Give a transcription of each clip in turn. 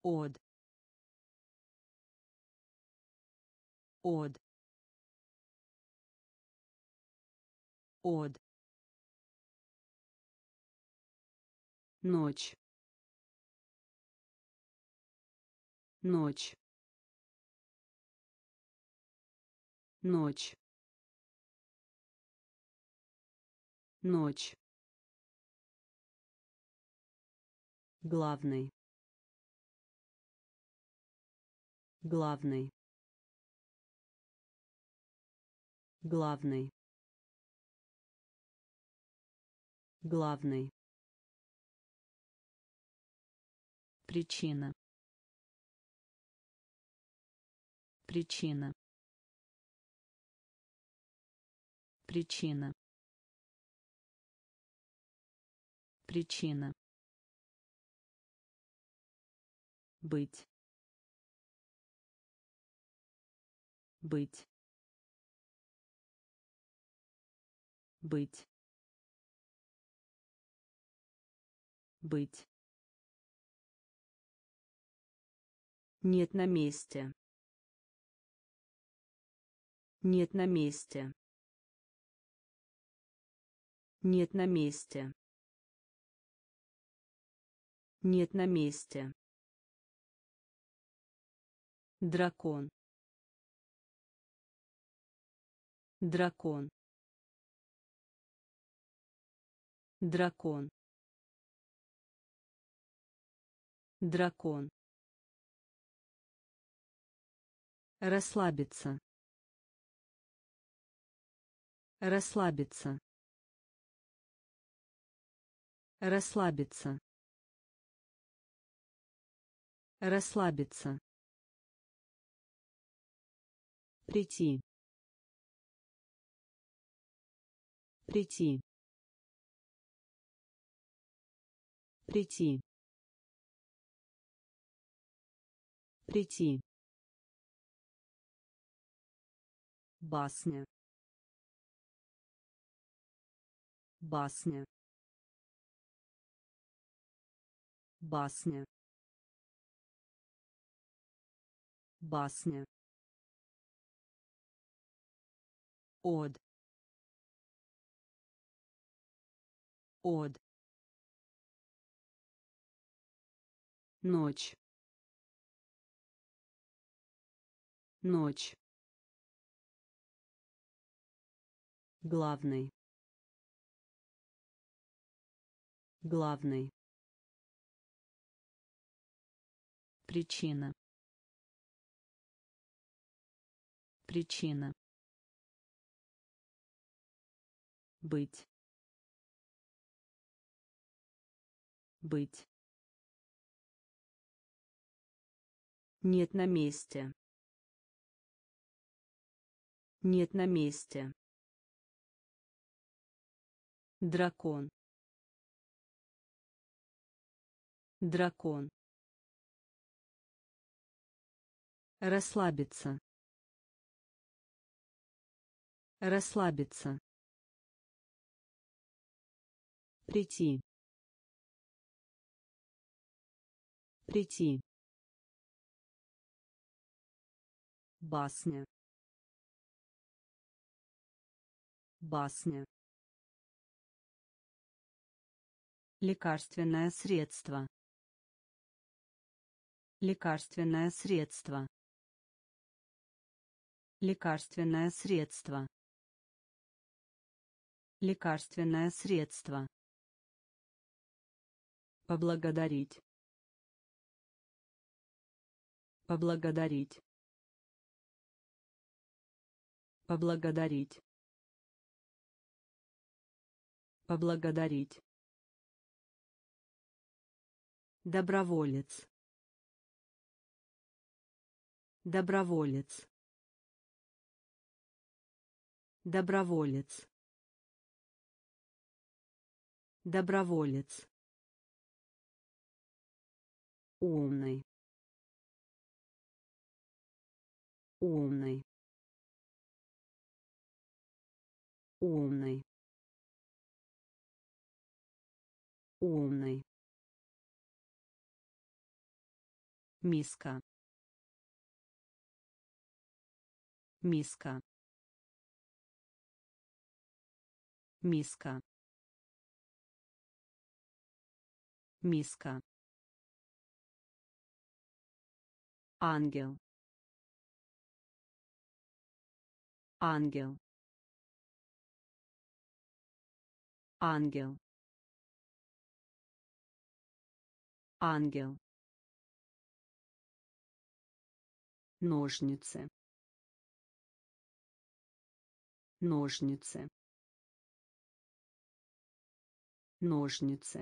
Од. Од. Од. Ночь. Ночь. Ночь. Ночь. Главный. Главный. Главный. Главный. Причина. Причина. Причина. Причина. Быть. Быть. Быть. Быть. Нет на месте. Нет на месте. Нет на месте. Нет на месте. Дракон. Дракон. Дракон. Дракон. Расслабиться. Расслабиться. Расслабиться. Расслабиться. Прийти. Прийти. Прийти. Прийти. Басня. Басня. Басня. Басня. Од. Од. Ночь. Ночь. Главный. Главный. Причина. Причина. Быть. Быть. Нет на месте. Нет на месте. Дракон. Дракон. Расслабиться. Расслабиться. Прийти. Прийти. Басня. Басня. Лекарственное средство. Лекарственное средство. Лекарственное средство. Лекарственное средство. Поблагодарить. Поблагодарить. Поблагодарить. Поблагодарить. Доброволец. Доброволец. Доброволец. Доброволец. Умный. Умный. Умный. Умный. миска, миска, миска, миска, ангел, ангел, ангел, ангел, ножницы, ножницы, ножницы,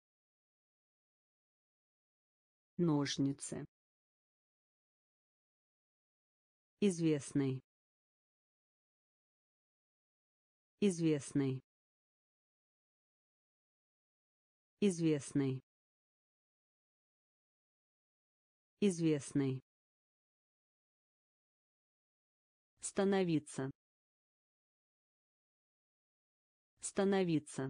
ножницы, известный, известный, известный, известный, становиться, становиться,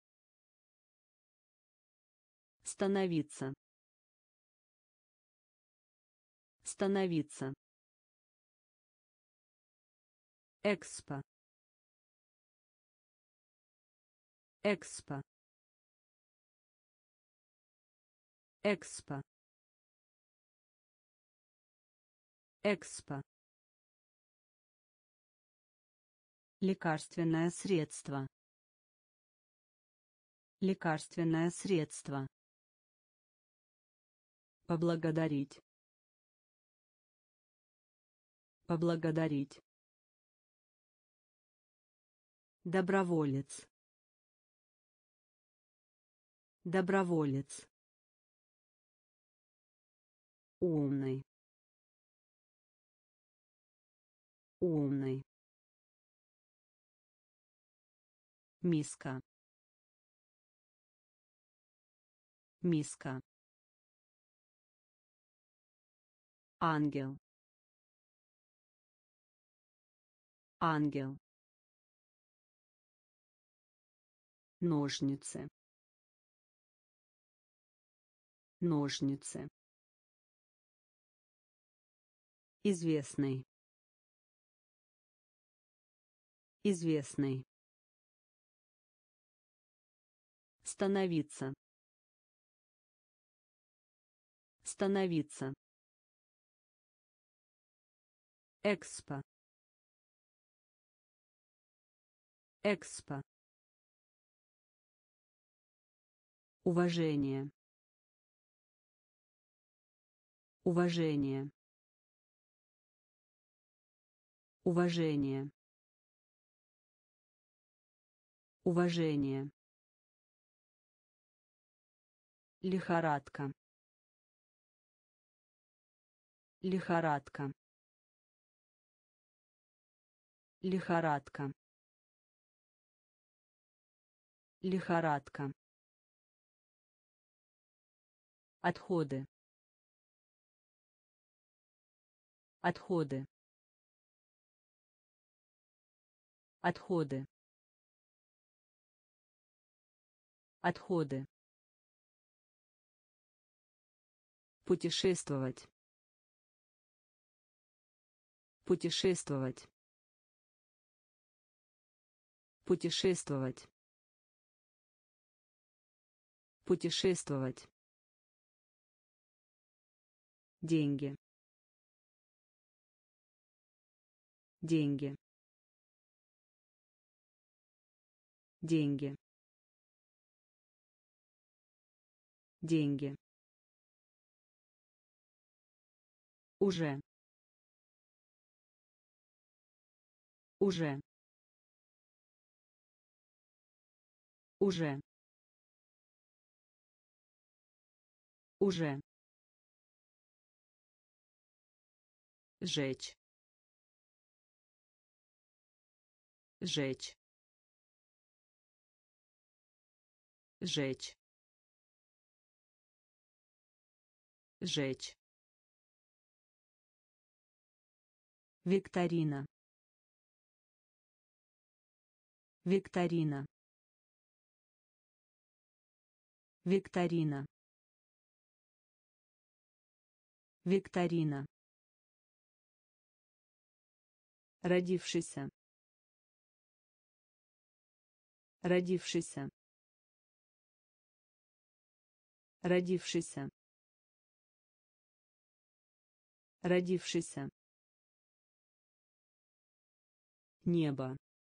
становиться, становиться, экспо, экспо, экспо, экспо, лекарственное средство, лекарственное средство, поблагодарить, поблагодарить, доброволец, доброволец, умный, умный, миска, миска, ангел, ангел, ножницы, ножницы, известный, известный, становиться, становиться, экспо, экспо, уважение, уважение, уважение, уважение, лихорадка, лихорадка, лихорадка, лихорадка, отходы, отходы, отходы, отходы, путешествовать, путешествовать, путешествовать, путешествовать, деньги, деньги, деньги, деньги, уже, уже, уже, уже, жечь, жечь, жечь, жечь, викторина, викторина, викторина, Викторина. Родившийся. Родившийся. Родившийся. Родившийся. Небо.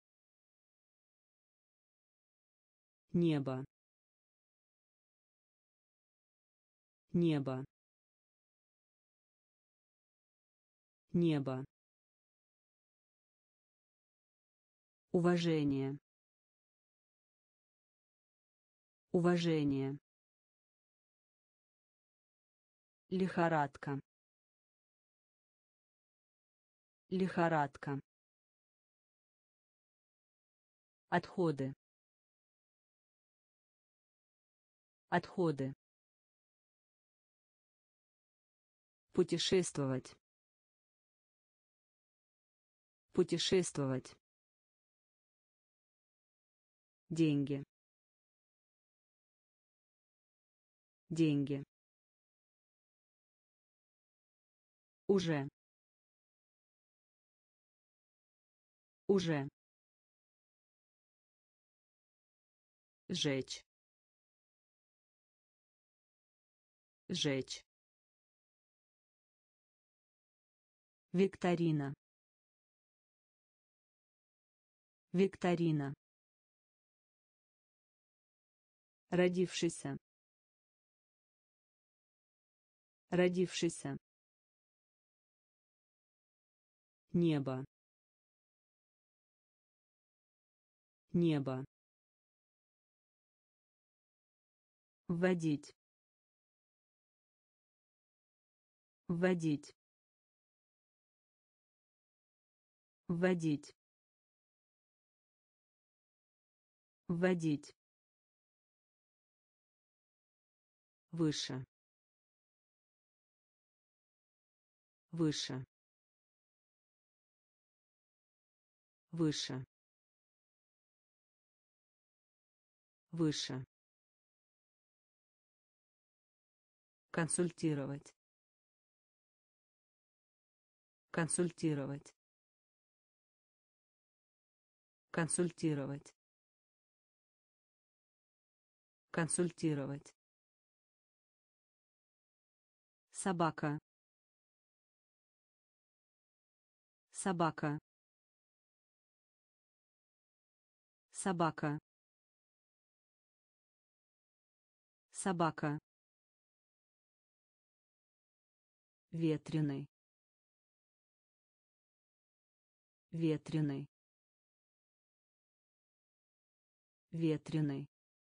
Небо. Небо. Небо. Уважение. Уважение. Лихорадка. Лихорадка. Отходы. Отходы. Путешествовать. Путешествовать. Деньги. Деньги. Уже. Уже. Жечь. Жечь. Викторина. Викторина. Родившийся. Родившийся. Небо. Небо. Вводить. Вводить. Вводить. Вводить. Выше. Выше. Выше. Выше. Консультировать. Консультировать. Консультировать. Консультировать. Собака. Собака. Собака. Собака. Ветреный. Ветреный. Ветреный.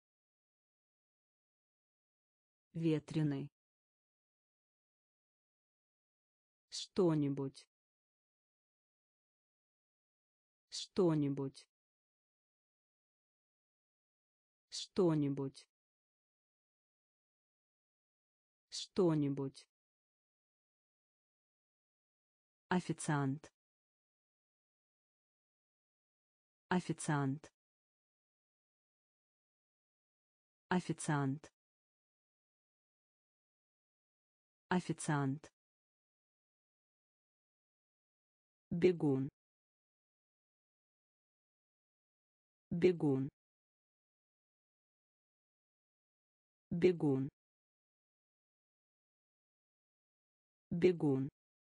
Ветреный. Что-нибудь. Что-нибудь. Что-нибудь. Что-нибудь. Официант. Официант. Официант. Официант. Бегун. Бегун. Бегун. Бегун.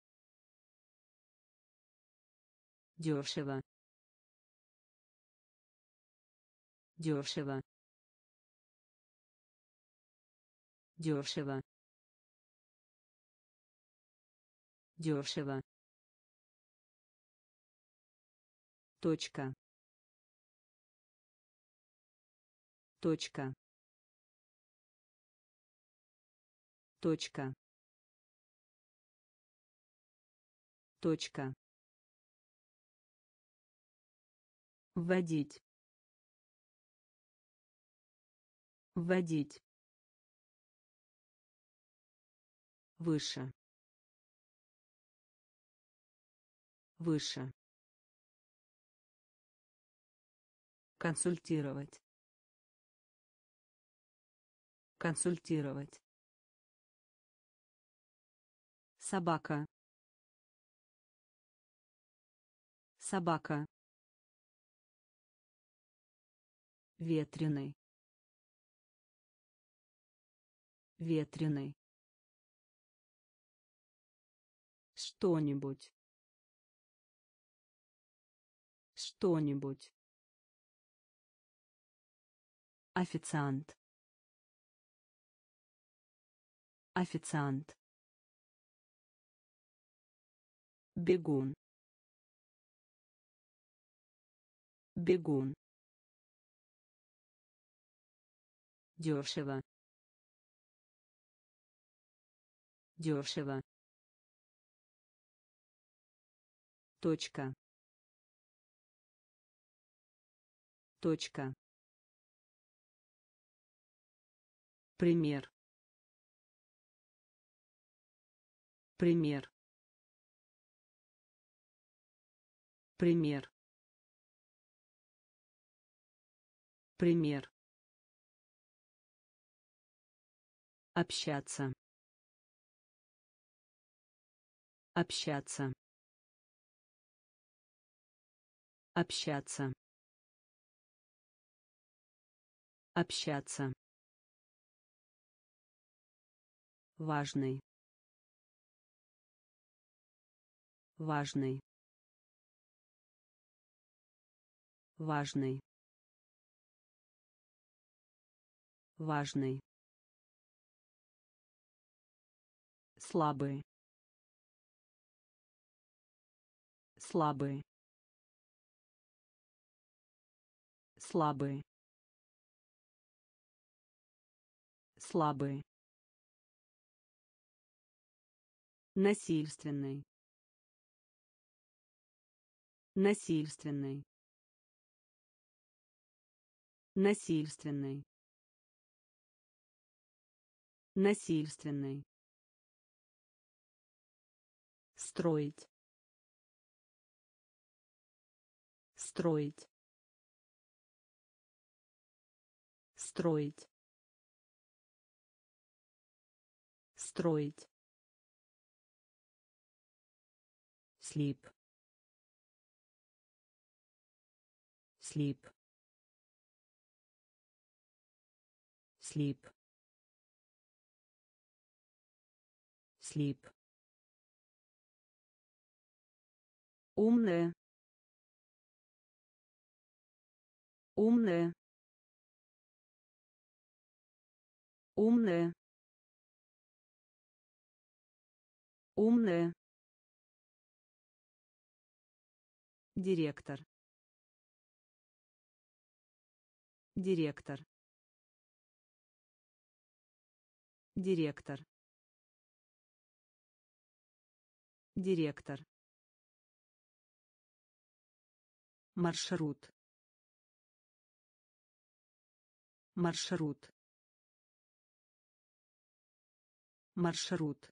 Дешево. Дешево. Дешево. Дешево. Точка. Точка. Точка. Точка. Вводить. Вводить. Выше. Выше. Консультировать. Консультировать. собака, собака, ветреный, ветреный, что-нибудь, что-нибудь, официант, официант, бегун, бегун, дешево, дешево, точка, точка, пример, пример, пример, пример, общаться, общаться, общаться, общаться, важный, важный, важный, важный, слабый, слабый, слабый, слабый, насильственный, насильственный, насильственный, насильственный, строить, строить, строить, строить, слип, слип, слип, слип, умная, умная, умная, умная, директор, директор, директор, директор, маршрут, маршрут, маршрут,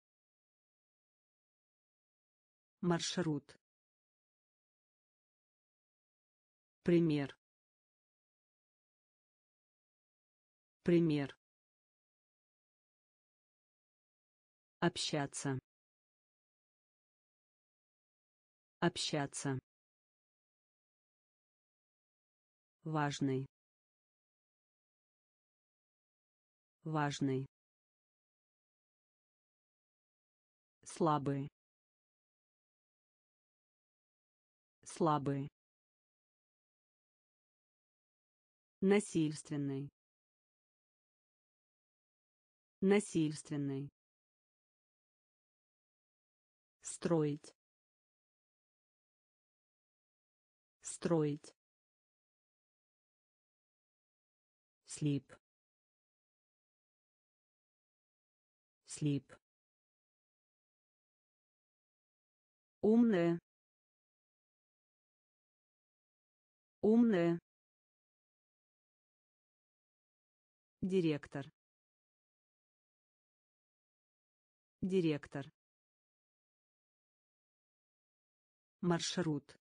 маршрут, пример, пример, общаться, общаться, важный, важный, слабый, слабый, насильственный, насильственный, строить, строить, слип, слип, умная, умная, директор, директор, маршрут,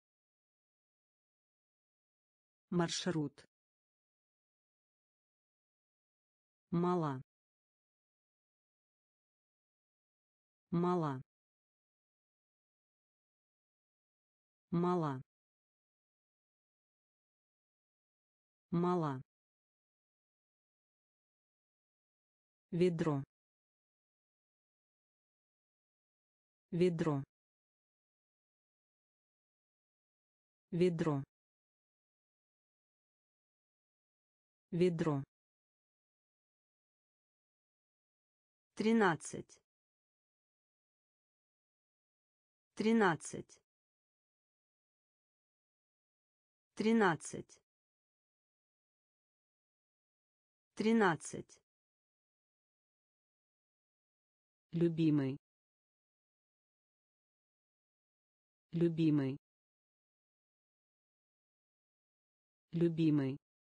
маршрут, мала, мала, мала, мала, ведро, ведро, ведро, ведро. 13, 13, 13, 13. Любимый, любимый, любимый,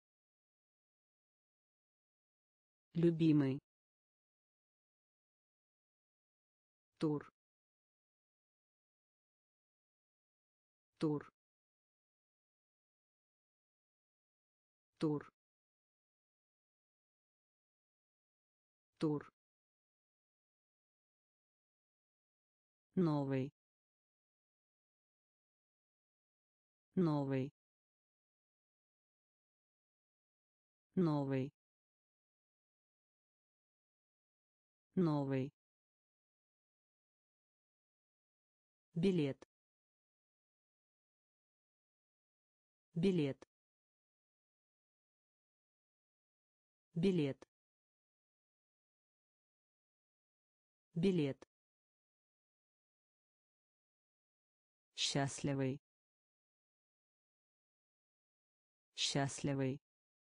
любимый. Тур, тур, тур, тур. Новый, новый, новый, новый. Билет, билет, билет, билет. Счастливый, счастливый,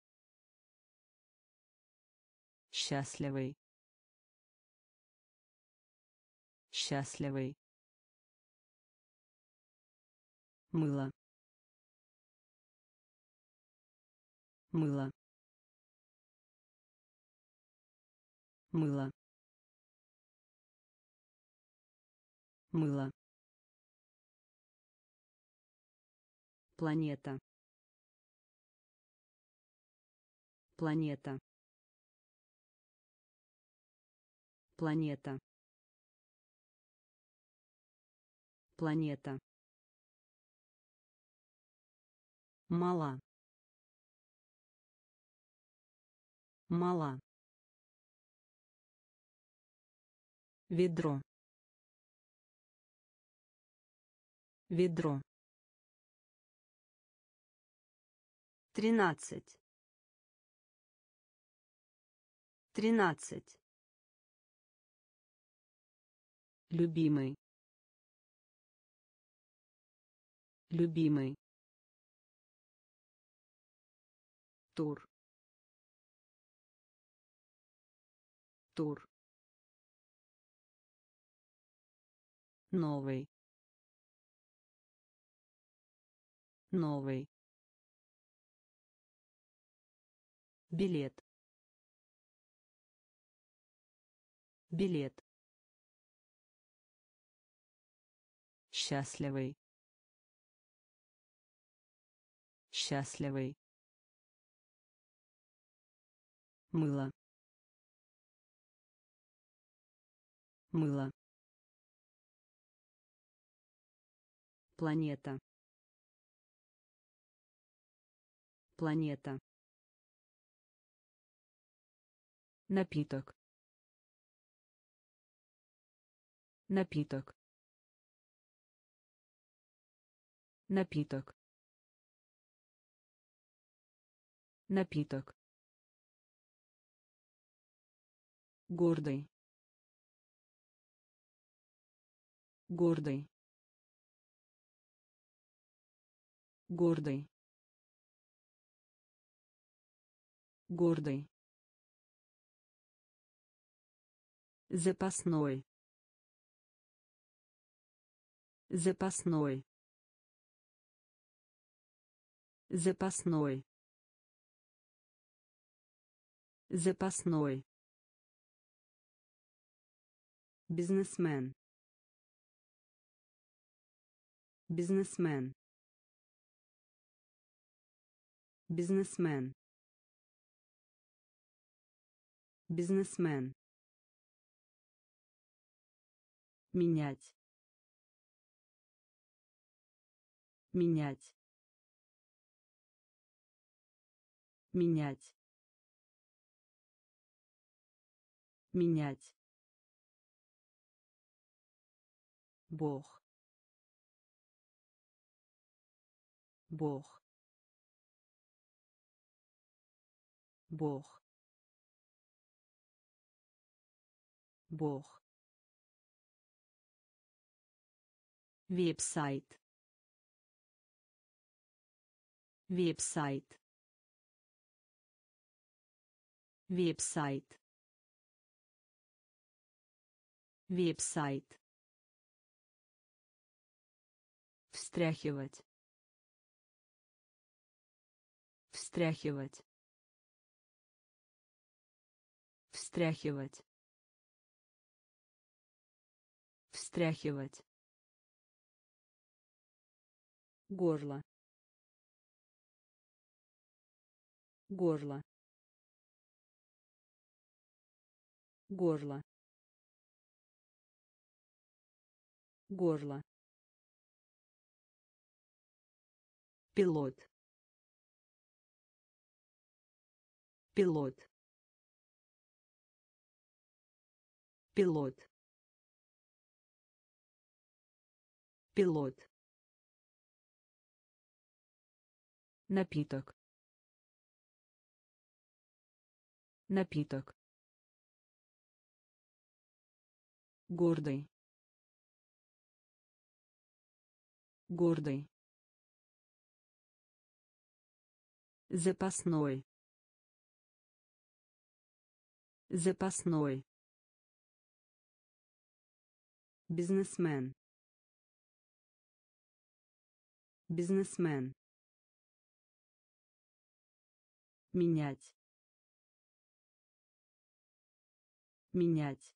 счастливый, счастливый. Мыло, мыло, мыло, мыло. Планета, планета, планета, планета. Мала, мала. Ведро, ведро. 13, 13. Любимый, любимый. Тур, тур. Новый, новый. Билет, билет. Счастливый, счастливый. Мыло, мыло. Планета, планета. Напиток, напиток, напиток, напиток. Гордый, гордый, гордый, гордый. Запасной, запасной, запасной, запасной. Бизнесмен, бизнесмен, бизнесмен, бизнесмен. менять, менять, менять, менять, Бог, Бог, Бог, Бог, веб-сайт, веб-сайт, веб-сайт, веб-сайт, встряхивать, встряхивать, встряхивать, встряхивать, горло, горло, горло, горло, пилот, пилот, пилот, пилот, напиток, напиток, гордый, гордый, запасной, запасной, бизнесмен, бизнесмен, менять, менять,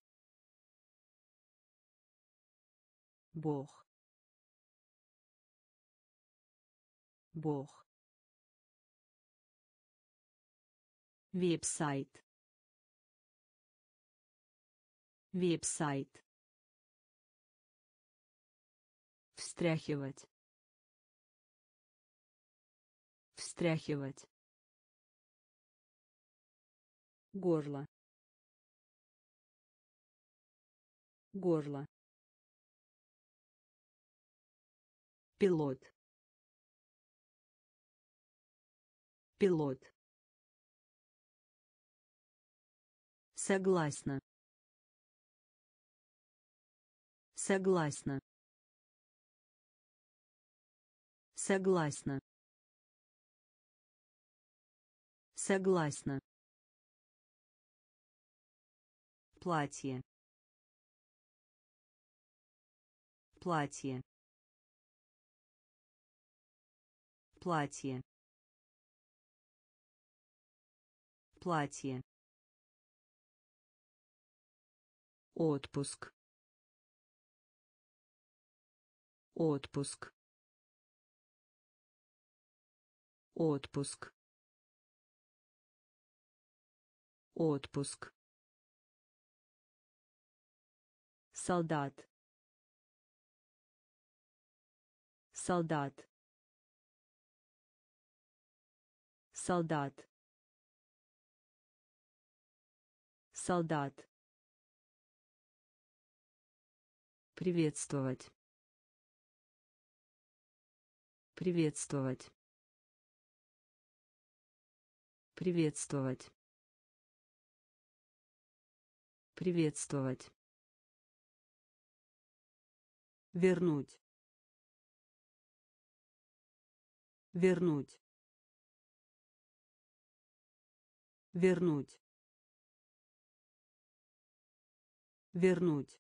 Бог, Бог, веб-сайт, веб-сайт, встряхивать, встряхивать, горло, горло, пилот, пилот, согласна, согласна, согласна, согласна, платье, платье, платье, платье, отпуск, отпуск, отпуск, отпуск, солдат, солдат, солдат, солдат, приветствовать, приветствовать, приветствовать, приветствовать, вернуть, вернуть, вернуть, вернуть,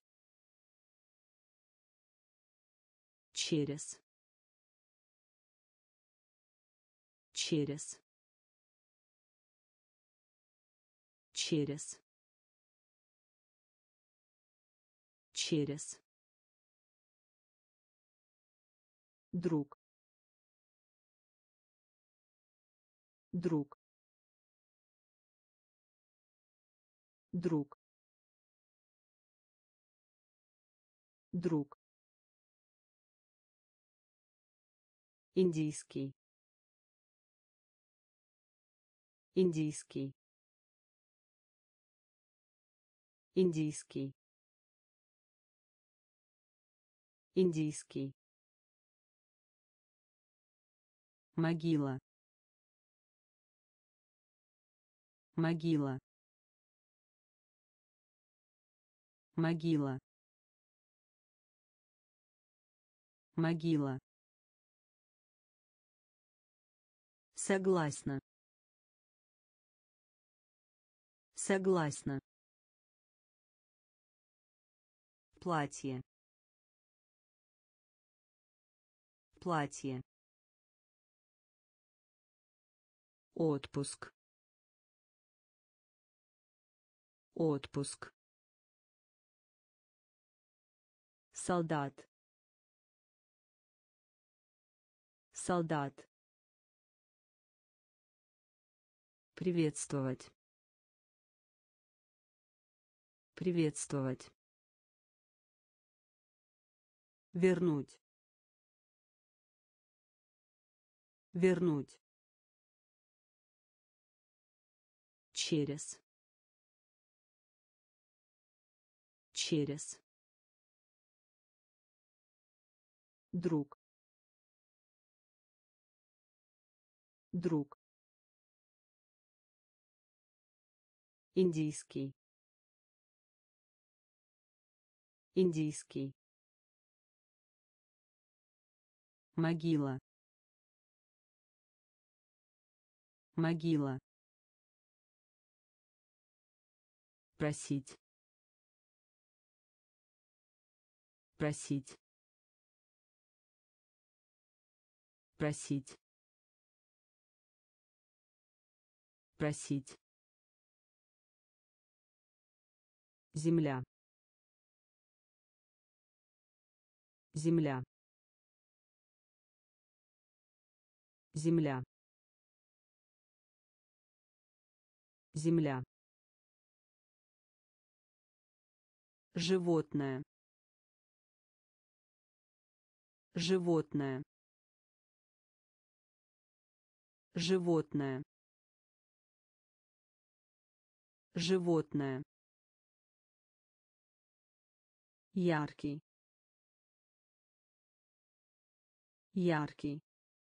через, через, через, через, друг, друг, друг, Друг. Индийский. Индийский. Индийский. Индийский. Могила. Могила. Могила. Могила. Согласна. Согласна. Платье. Платье. Отпуск. Отпуск. Солдат. Солдат. Приветствовать. Приветствовать. Вернуть. Вернуть. Через. Через. Друг. Друг. Индийский. Индийский. Могила. Могила. Просить. Просить. Просить. Просить. Земля. Земля. Земля. Земля. Животное. Животное. Животное. Животное. Яркий. Яркий.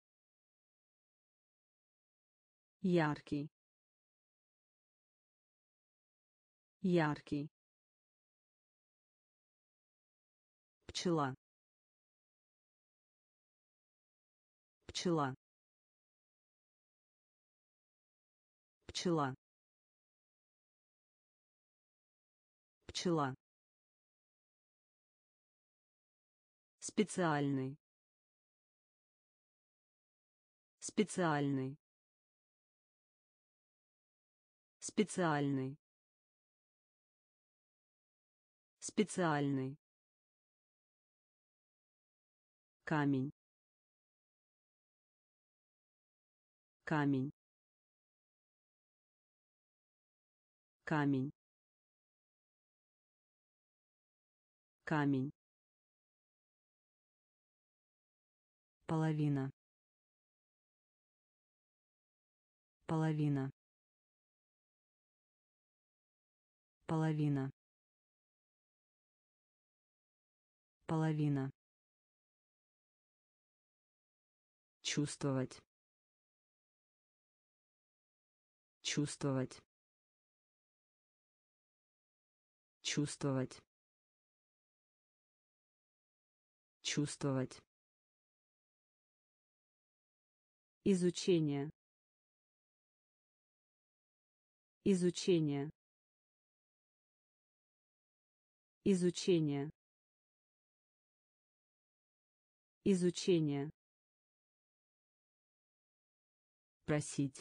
Яркий. Яркий. Пчела. Пчела. Пчела. Пчела. Специальный. Специальный. Специальный. Специальный. Камень. Камень. Камень. Камень. Половина. Половина. Половина. Половина. Чувствовать. Чувствовать. Чувствовать. Чувствовать. Изучение. Изучение. Изучение. Изучение. Просить.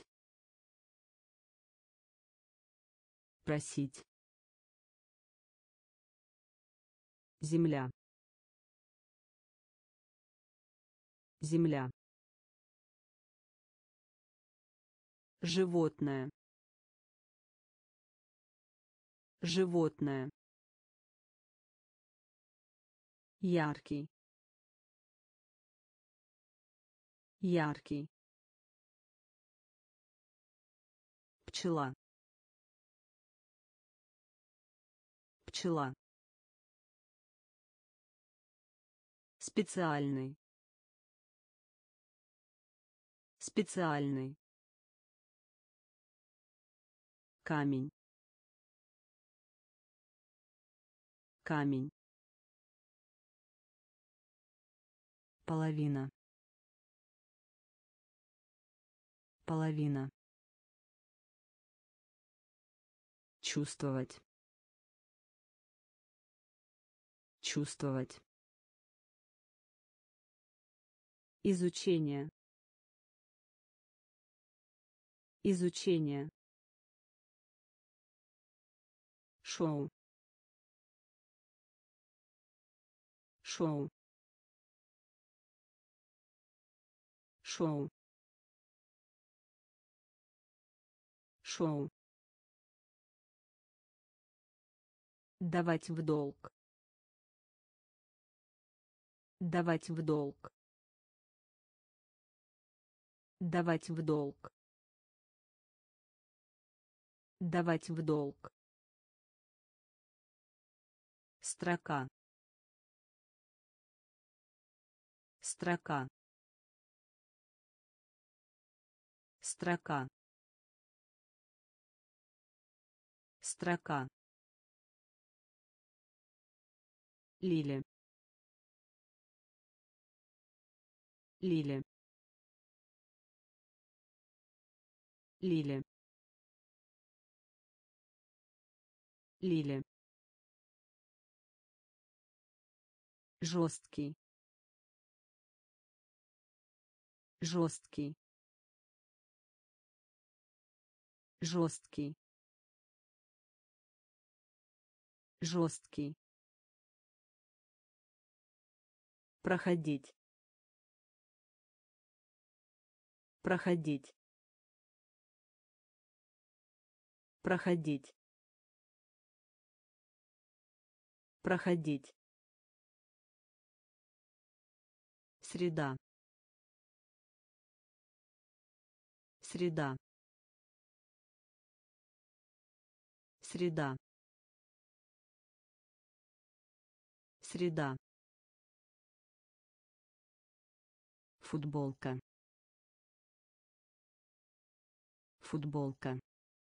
Просить. Земля. Земля. Животное. Животное. яркий, яркий, пчела, пчела, специальный, специальный, камень, камень, половина, половина, чувствовать, чувствовать, изучение, изучение, шоу, шоу, шоу, шоу, давать в долг, давать в долг, давать в долг, давать в долг, строка, строка, строка, строка, лиля, лиля, лиля, лиля, жесткий, жесткий, жесткий, жесткий, проходить, проходить, проходить, проходить, среда, среда, среда, среда, футболка, футболка,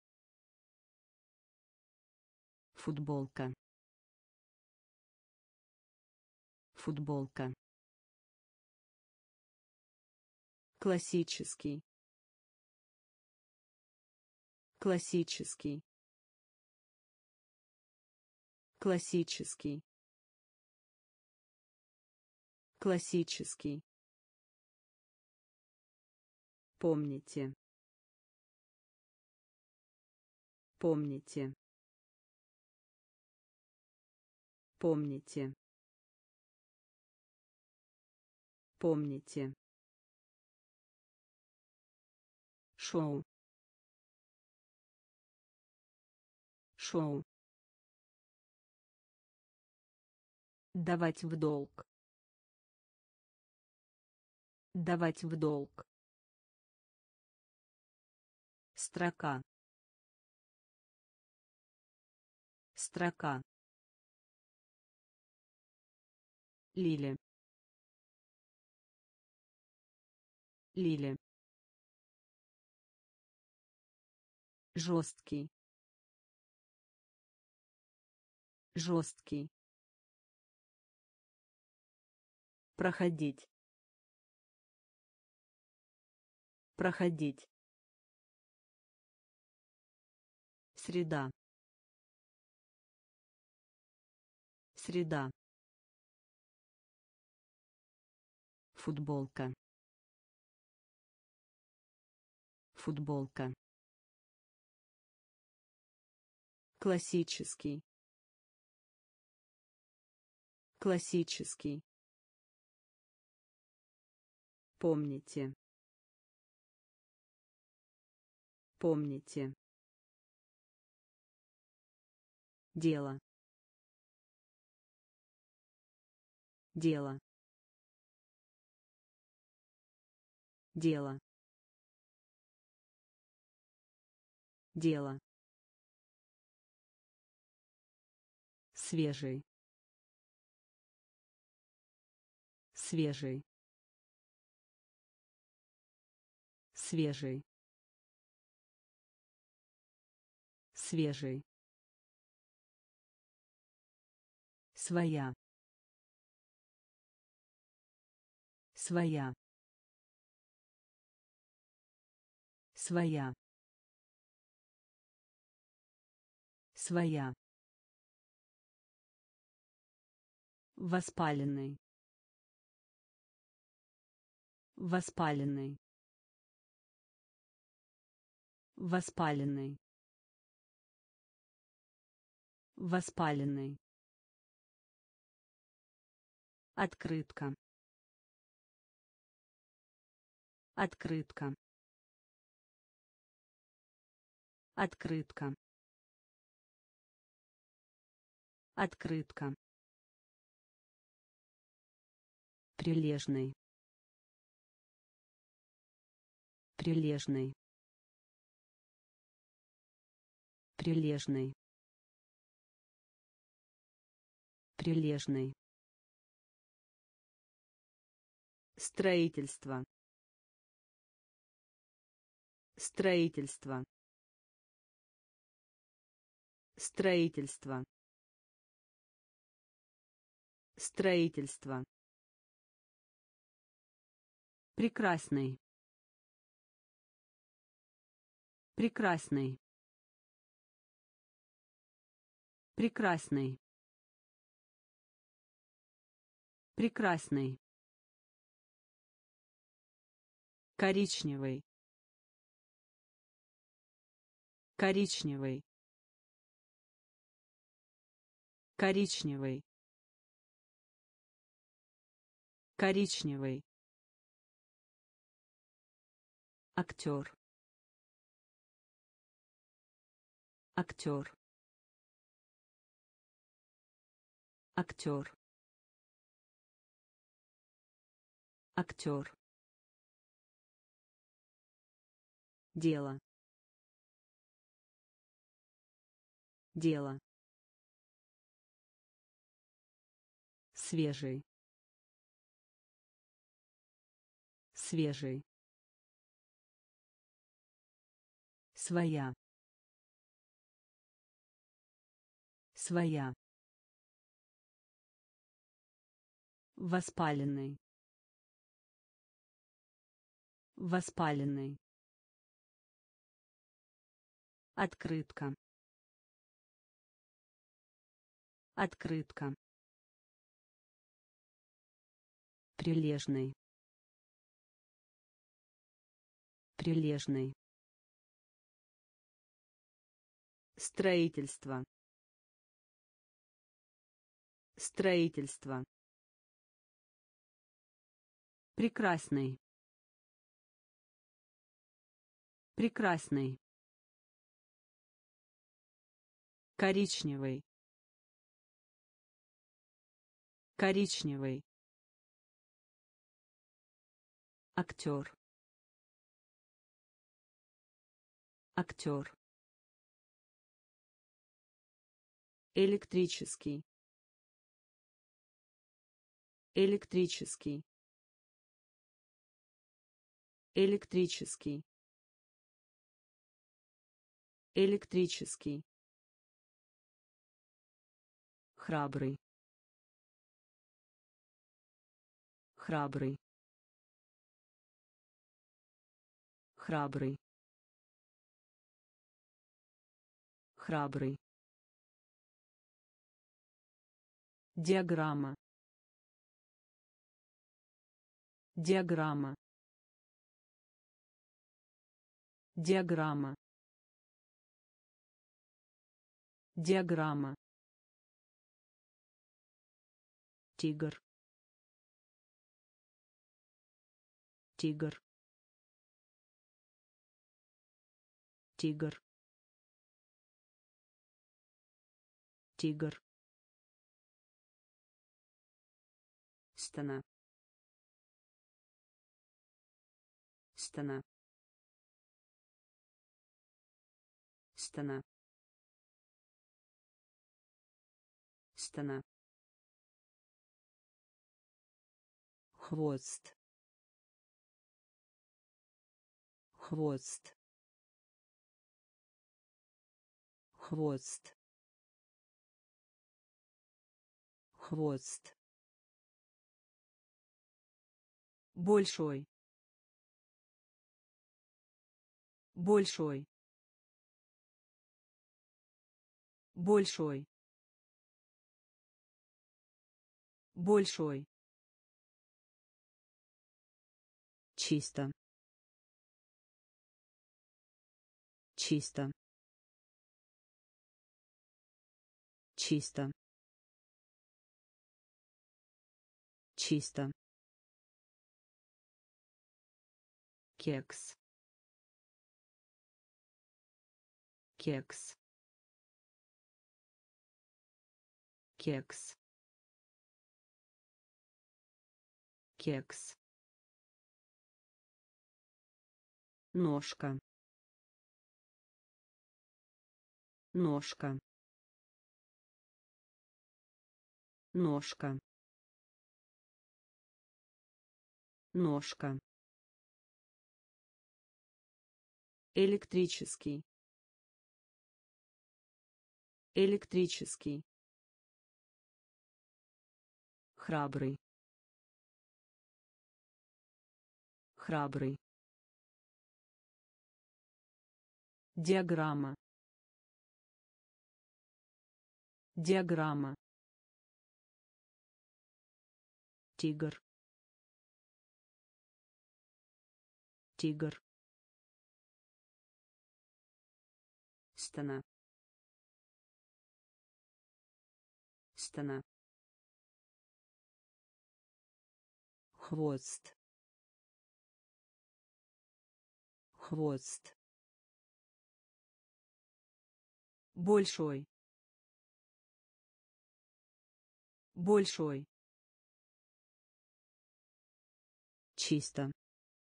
футболка, футболка, классический, классический, классический, классический, помните, помните, помните, помните, шоу, шоу, давать в долг, давать в долг, строка, строка, лиля, лиля, жесткий, жесткий, проходить, проходить, среда, среда, футболка, футболка, классический, классический, помните, помните, дело, дело, дело, дело, свежий, свежий, свежий, свежий, своя, своя, своя, своя, воспаленный, воспаленный, воспаленный, воспаленный, открытка, открытка, открытка, открытка, прилежный, прилежный, прилежный, прилежный, строительство, строительство, строительство, строительство, прекрасный, прекрасный, прекрасный, прекрасный, коричневый, коричневый, коричневый, коричневый, актер, актер, актер, актер, дело, дело, свежий, свежий, своя, своя, воспаленный, воспаленный, открытка, открытка, прилежный, прилежный, строительство, строительство, прекрасный, прекрасный, коричневый, коричневый, актер, актер, электрический, электрический, электрический, электрический, храбрый, храбрый, храбрый, храбрый, диаграмма, диаграмма, диаграмма, диаграмма, тигр, тигр, тигр, тигр, стена, стена, стена, стена, хвост, хвост, хвост, хвост, большой, большой, большой, большой, чисто, чисто, чисто, чисто, кекс, кекс, кекс, кекс, ножка, ножка, ножка, ножка, электрический, электрический, храбрый, храбрый, диаграмма, диаграмма, тигр, тигр, стена, стена, хвост, хвост, большой, большой, чисто,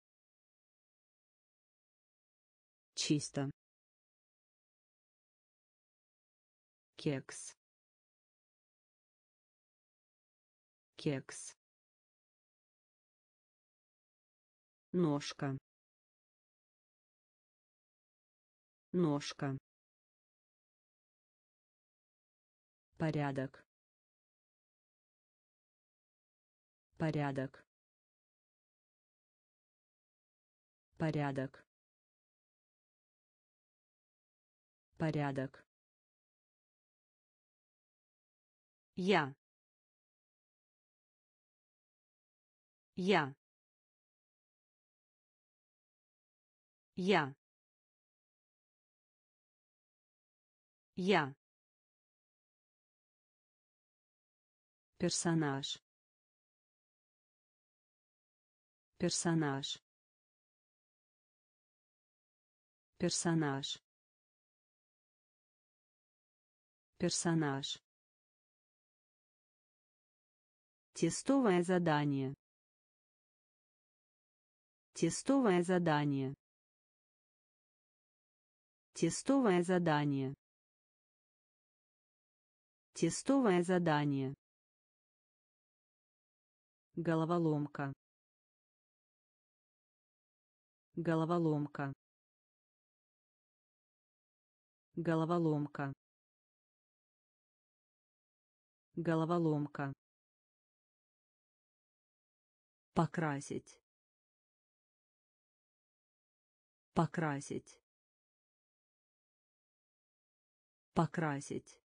чисто, кекс, кекс, ножка, ножка, порядок, порядок, порядок, порядок, я, я, я, я, персонаж, персонаж, персонаж, персонаж, тестовое задание, тестовое задание, тестовое задание, тестовое задание, головоломка, головоломка, головоломка, головоломка, покрасить, покрасить, покрасить,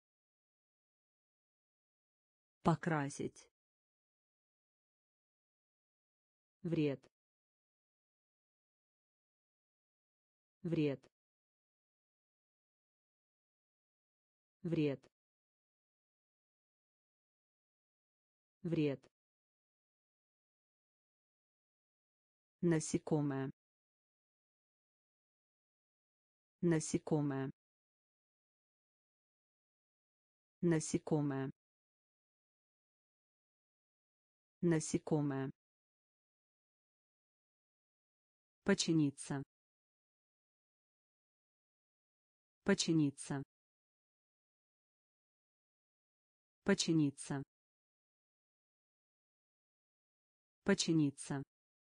покрасить, вред, вред, вред, вред, насекомое, насекомое, насекомое, насекомое, подчиниться, подчиниться, подчиниться, подчиниться,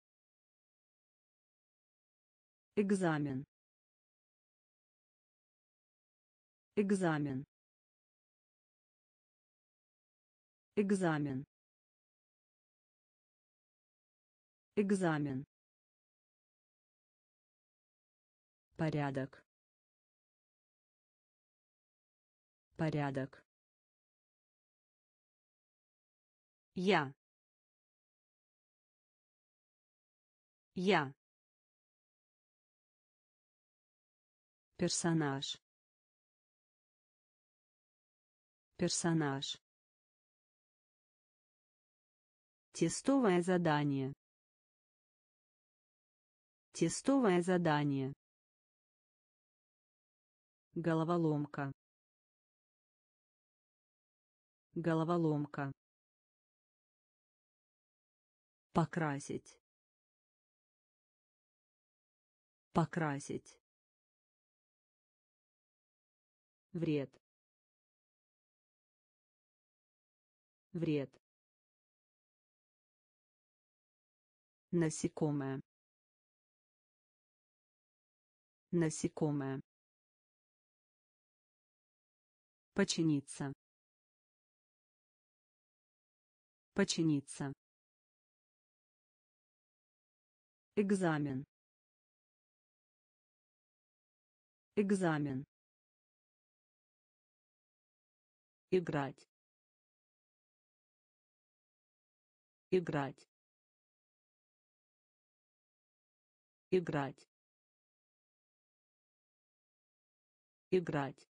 экзамен, экзамен, экзамен, экзамен, порядок, порядок, я, персонаж, персонаж, тестовое задание, тестовое задание, головоломка, головоломка, покрасить, покрасить, вред, вред, насекомое, насекомое, подчиниться, подчиниться, экзамен, экзамен, играть, играть, играть, играть,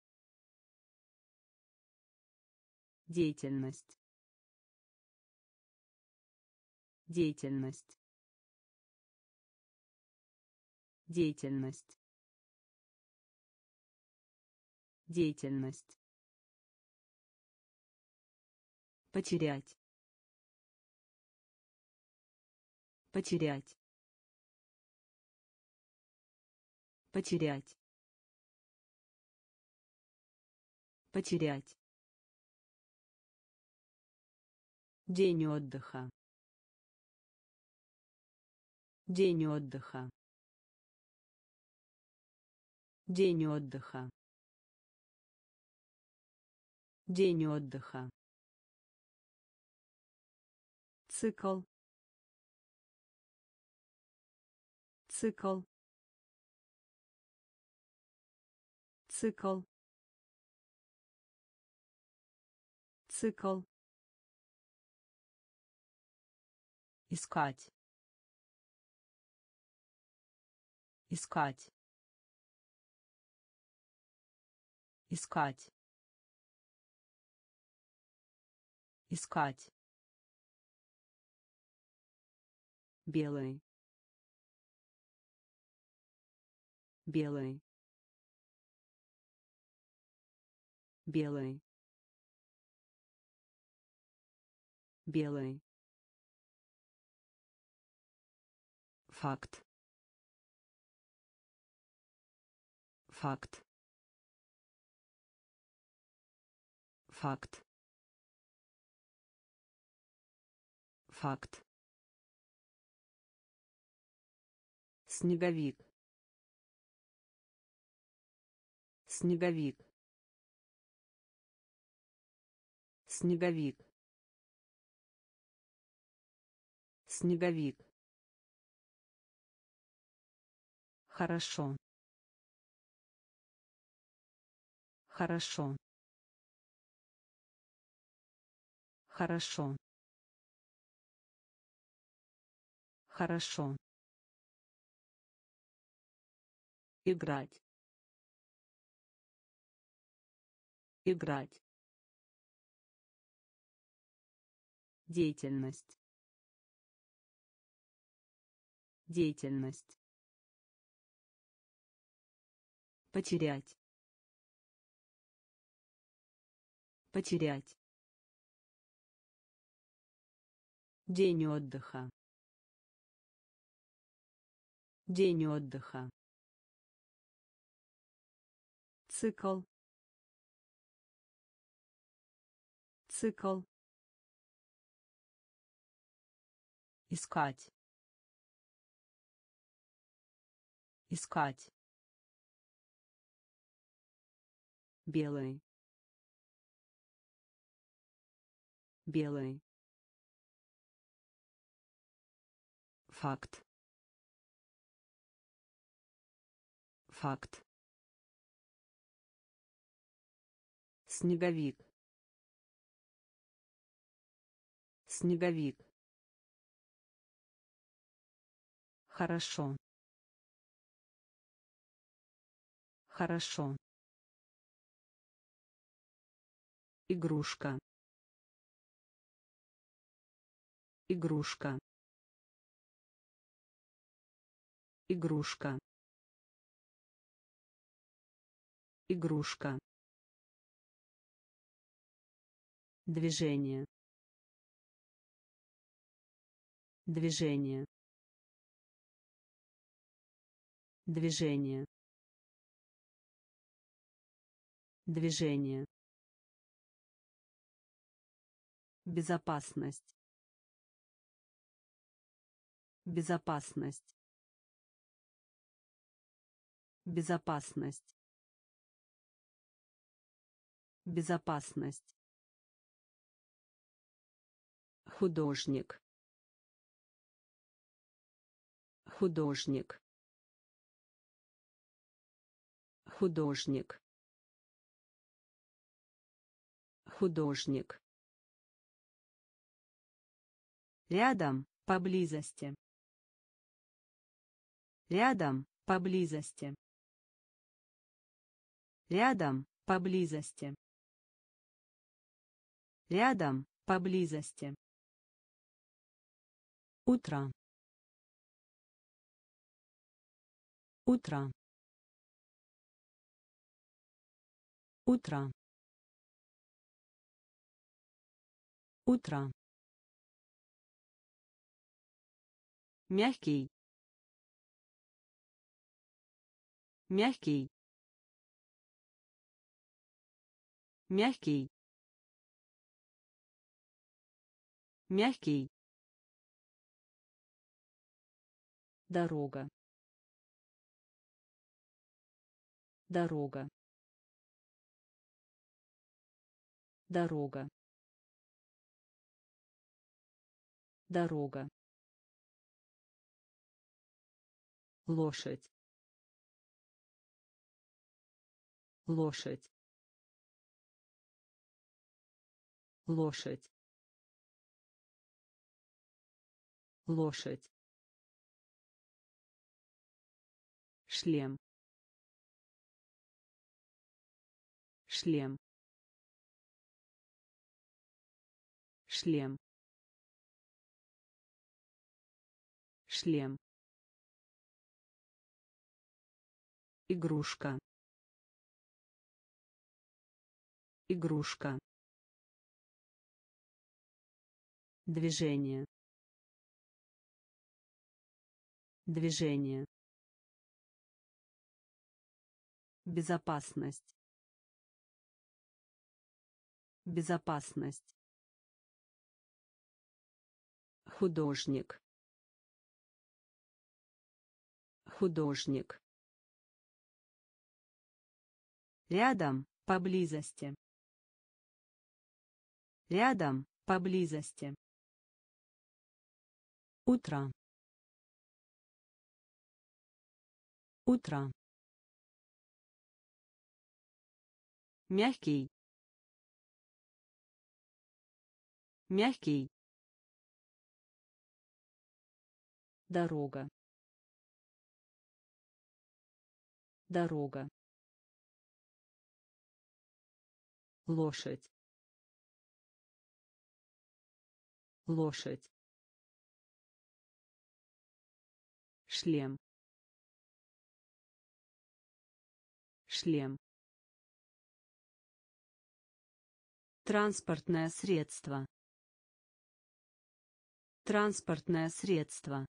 деятельность, деятельность, деятельность, деятельность, потерять, потерять, потерять, потерять, день отдыха, день отдыха, день отдыха, день отдыха, цикл, цикл, цикл, цикл, искать, искать, искать, искать, белый, белый, белый, белый, факт, факт, факт, факт, снеговик, снеговик, снеговик, снеговик, хорошо, хорошо, хорошо, хорошо, играть, играть, деятельность, деятельность, потерять, потерять, День отдыха. День отдыха. Цикл. Цикл. Искать. Искать. Белый. Белый. Факт. Факт. Снеговик. Снеговик. Хорошо. Хорошо. Игрушка. Игрушка. Игрушка. Игрушка. Движение. Движение. Движение. Движение. Безопасность. Безопасность. Безопасность. Безопасность. Художник. Художник. Художник. Художник. Рядом, поблизости. Рядом, поблизости. Рядом, поблизости. Рядом, поблизости. Утро. Утро. Утро. Утро. Мягкий. Мягкий. Мягкий. Мягкий. Дорога. Дорога. Дорога. Дорога. Лошадь. Лошадь. Лошадь. Лошадь. Шлем. Шлем. Шлем. Шлем. Игрушка. Игрушка. Движение. Движение. Безопасность. Безопасность. Художник. Художник. Рядом, поблизости. Рядом, поблизости. Утро. Утро. Мягкий. Мягкий. Дорога. Дорога. Лошадь. Лошадь. Шлем. Шлем. Транспортное средство. Транспортное средство.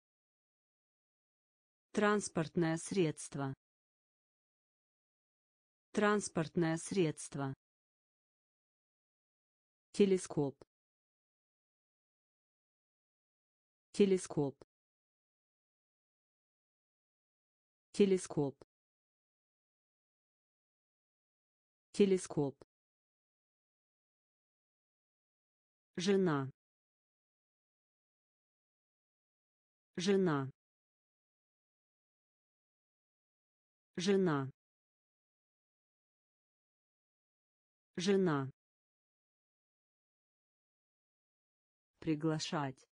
Транспортное средство. Транспортное средство. Телескоп. Телескоп. Телескоп. Телескоп. Жена. Жена. Жена. Жена. Приглашать.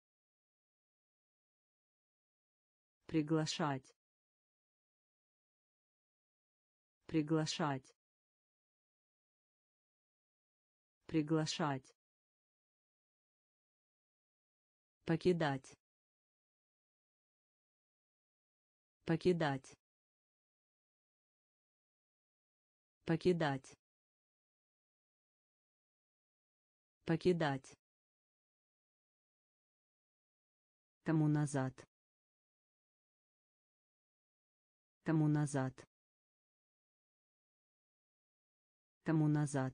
Приглашать. Приглашать. Приглашать. Покидать. Покидать. Покидать. Покидать. Тому назад. Тому назад. Тому назад.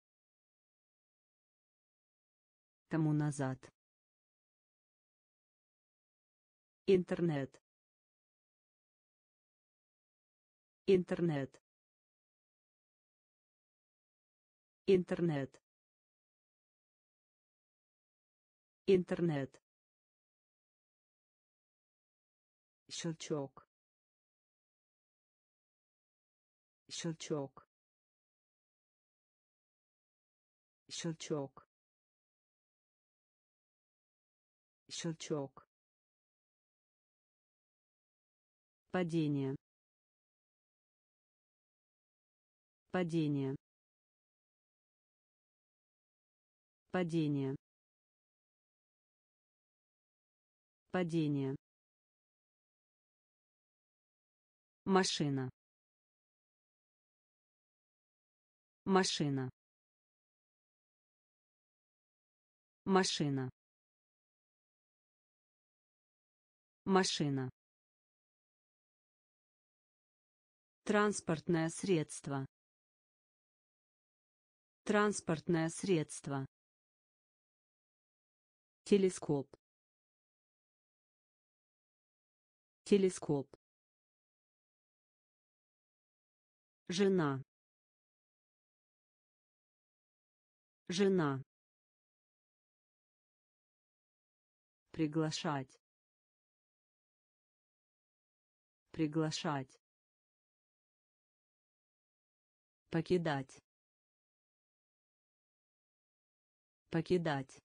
Тому назад. Интернет. Интернет. Интернет. Интернет. Щелчок. Щелчок. Щелчок. Щелчок. Падение. Падение. Падение. Падение. Машина. Машина. Машина. Машина. Транспортное средство. Транспортное средство. Телескоп. Телескоп. Жена. Жена. Приглашать. Приглашать. Покидать. Покидать.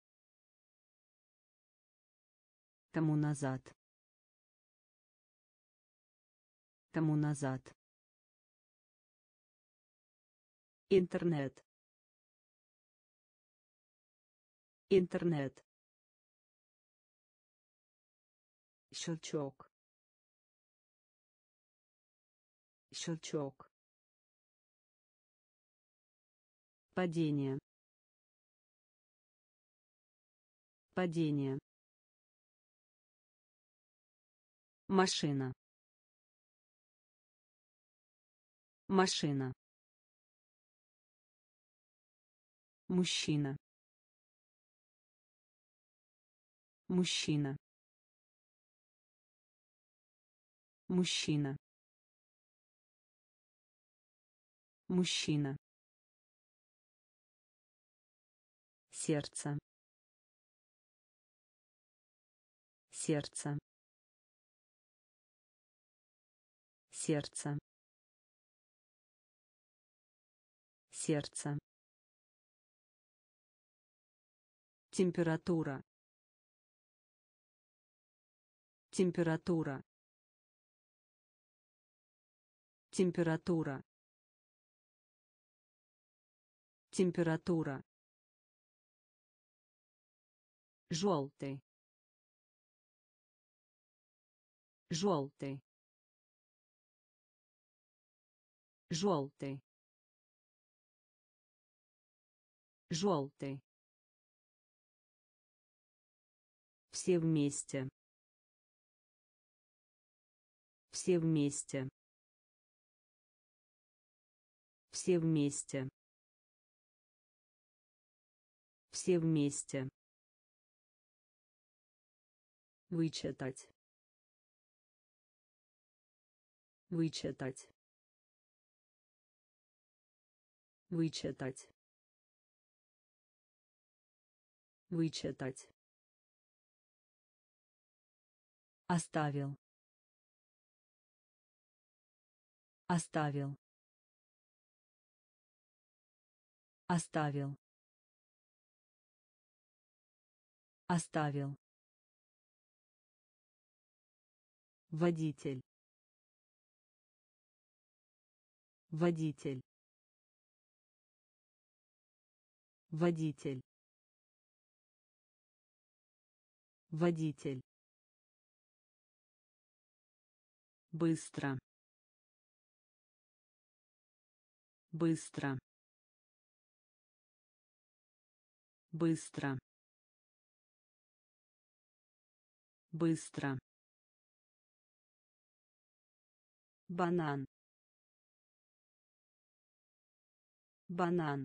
Тому назад. Тому назад. Интернет. Интернет. Щелчок. Щелчок. Падение. Падение. Машина. Машина. Мужчина. Мужчина. Мужчина. Мужчина. Сердце. Сердце. Сердце. Сердце. Температура. Температура. Температура. Температура. Желтый. Желтый. Желтый. Желтый. Все вместе. Все вместе. Все вместе. Все вместе. Вычитать. Вычитать. Вычитать. Вычитать. Оставил. Оставил. Оставил. Оставил. Водитель. Водитель. Водитель. Водитель. Быстро. Быстро. Быстро. Быстро. Банан. Банан.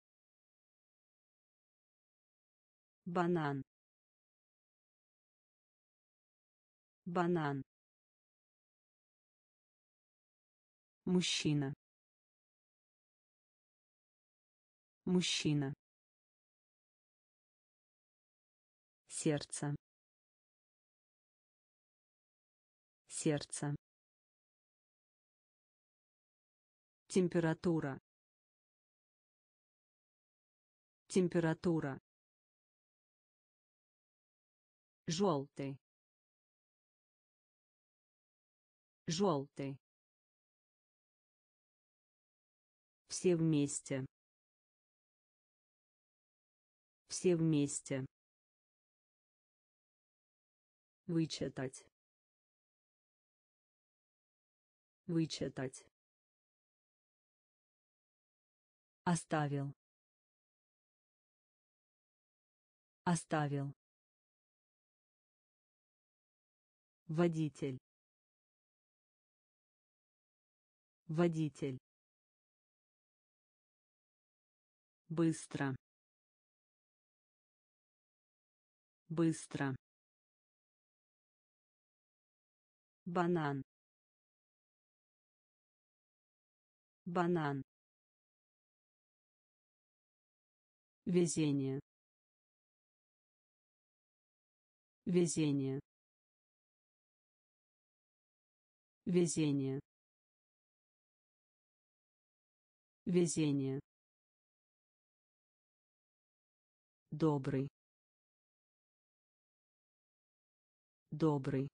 Банан. Банан. Мужчина. Мужчина. Сердце. Сердце. Температура. Температура. Желтый. Желтый. Все вместе. Все вместе. Вычитать. Вычитать. Оставил. Оставил. Водитель. Водитель. Быстро. Быстро. Банан. Банан. Везение. Везение. Везение. Везение. Добрый. Добрый.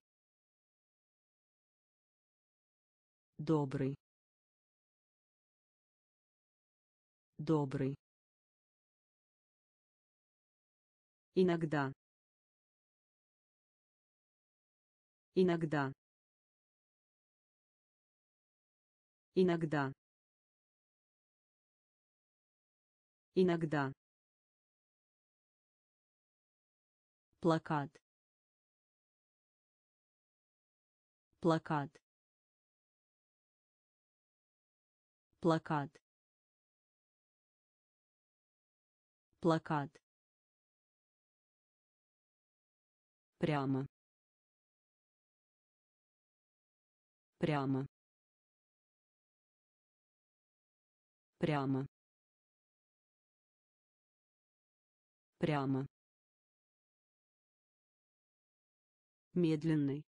Добрый. Добрый. Иногда. Иногда. Иногда. Иногда. Плакат. Плакат. Плакат. Плакат. Прямо. Прямо. Прямо. Прямо. Медленный.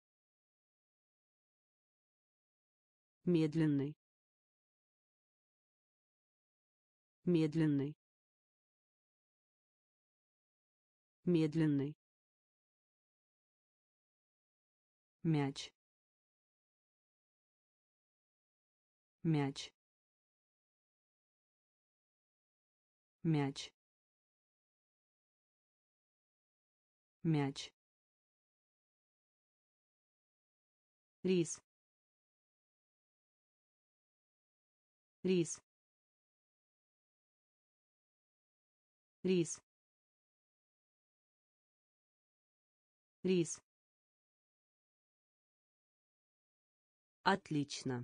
Медленный. Медленный. Медленный. Мяч. Мяч. Мяч. Мяч. Рис. Рис. Рис. рис, отлично,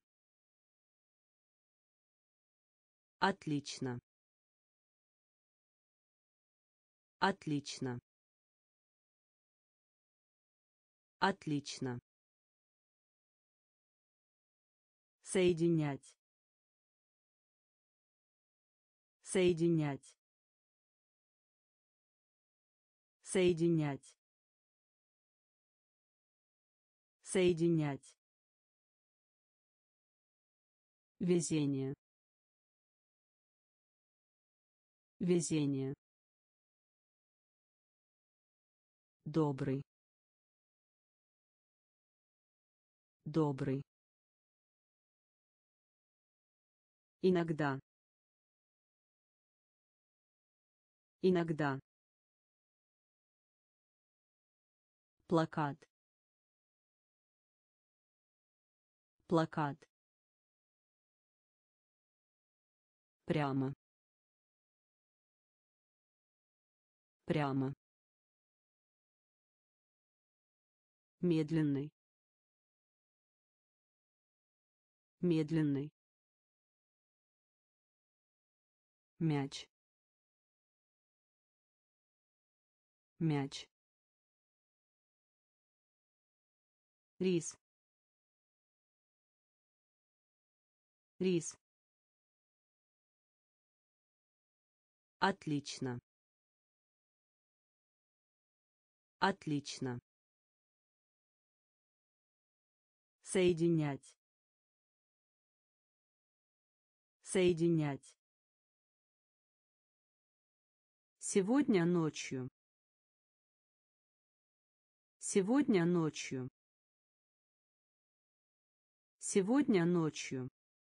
отлично, отлично, отлично, соединять, соединять, соединять, соединять, везение, везение, добрый, добрый, иногда, иногда, плакат, плакат, прямо, прямо, медленный, медленный, мяч, мяч, рис, рис, отлично, отлично, соединять, соединять, сегодня ночью, сегодня ночью, сегодня ночью,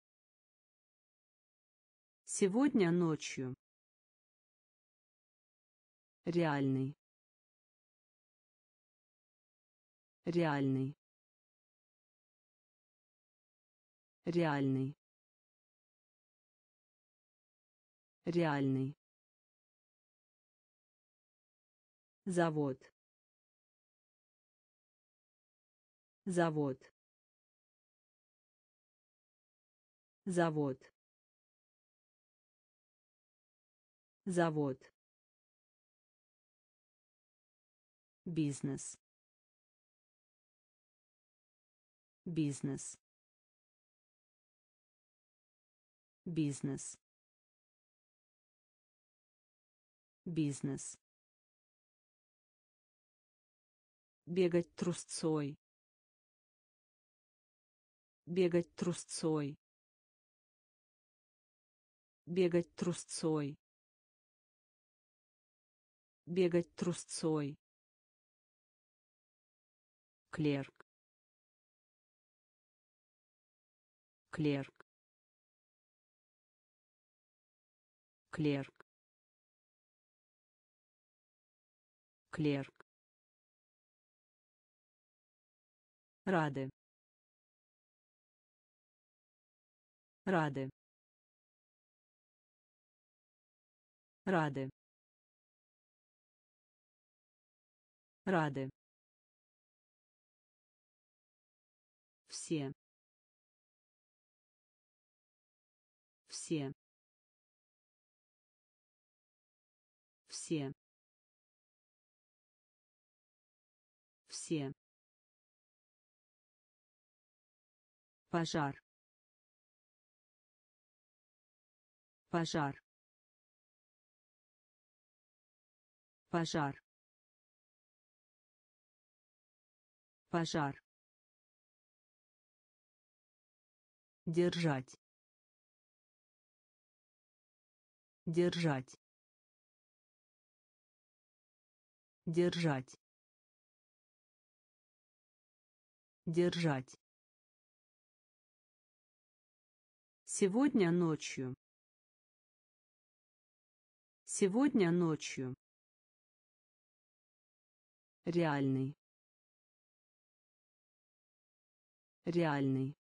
сегодня ночью, реальный, реальный, реальный, реальный, завод, завод, завод, завод, бизнес, бизнес, бизнес, бизнес, бегать трусцой, бегать трусцой, бегать трусцой, бегать трусцой, клерк, клерк, клерк, клерк, рады, рады, рады, рады, все, все, все, все, пожар, пожар, пожар, пожар, держать, держать, держать, держать, сегодня ночью, сегодня ночью, реальный, реальный,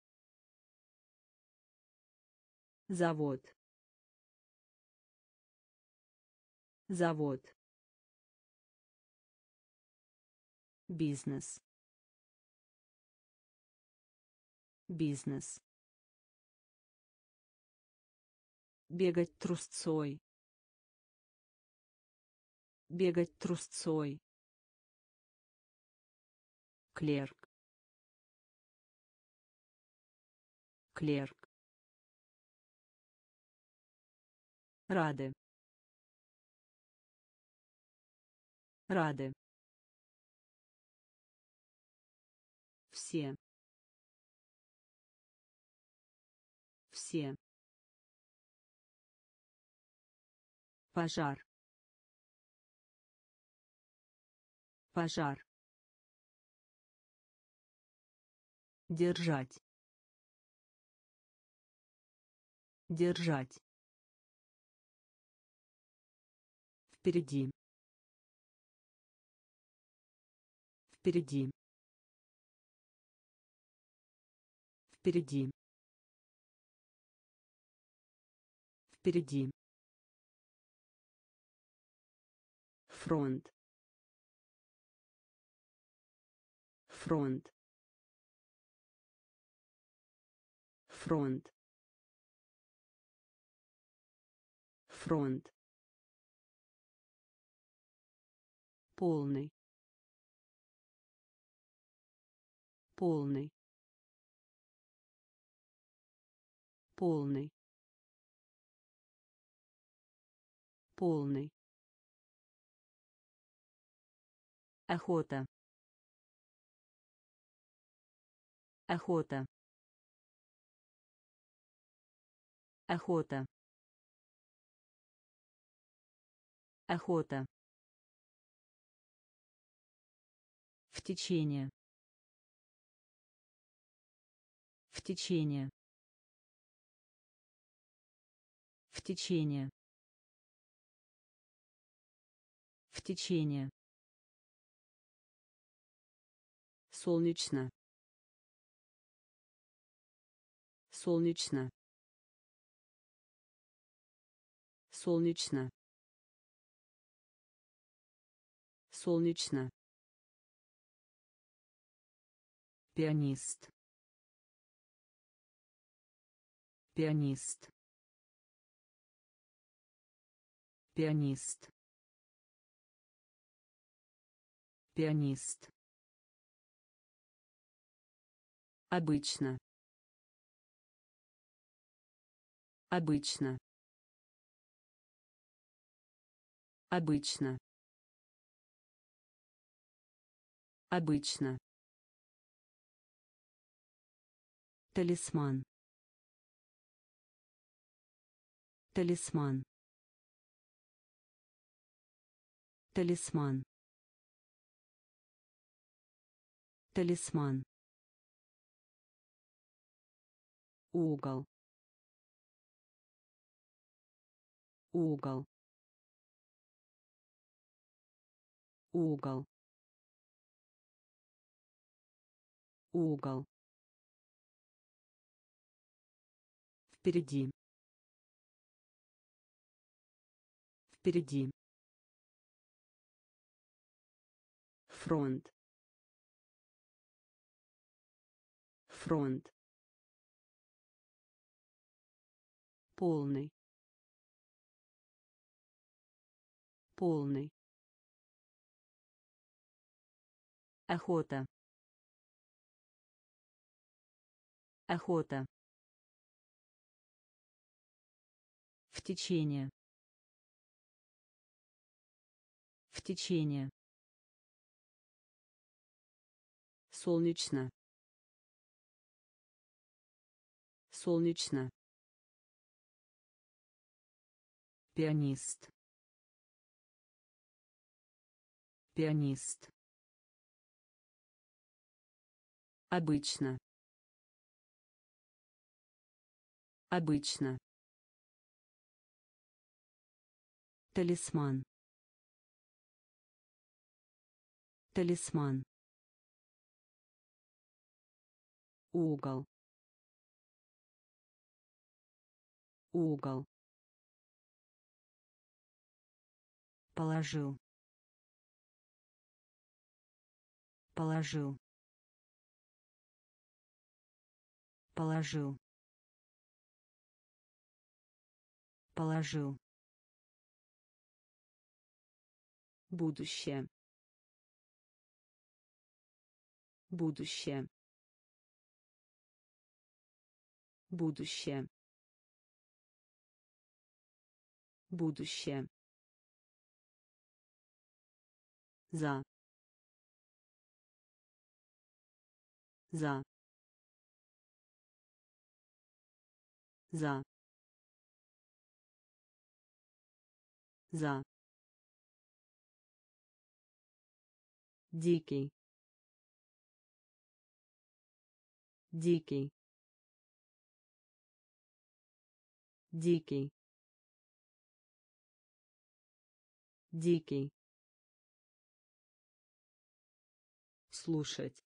завод, завод, Бизнес. Бизнес. Бегать трусцой. Бегать трусцой. Клерк. Клерк. Рады. Рады. Все. Все. Пожар. Пожар. Держать. Держать. Впереди. Впереди. Впереди. Впереди. Фронт. Фронт. Фронт. Фронт. Полный. Полный. Полный. Полный. Охота. Охота. Охота. Охота. В течение. В течение. В течение. В течение. Солнечно. Солнечно. Солнечно. Солнечно. Пианист. Пианист. Пианист. Пианист. Обычно. Обычно. Обычно. Обычно. Талисман. Талисман. Талисман. Талисман. Угол. Угол. Угол. Угол. Впереди. Впереди. Фронт. Фронт. Полный. Полный. Охота. Охота. В течение. В течение. Солнечно. Солнечно. Пианист. Пианист. Обычно. Обычно. Талисман. Талисман. Угол. Угол. Положил. положил, положил, положил, будущее, будущее, будущее, будущее, за, за, за, за, дикий, дикий, дикий, дикий, слушать,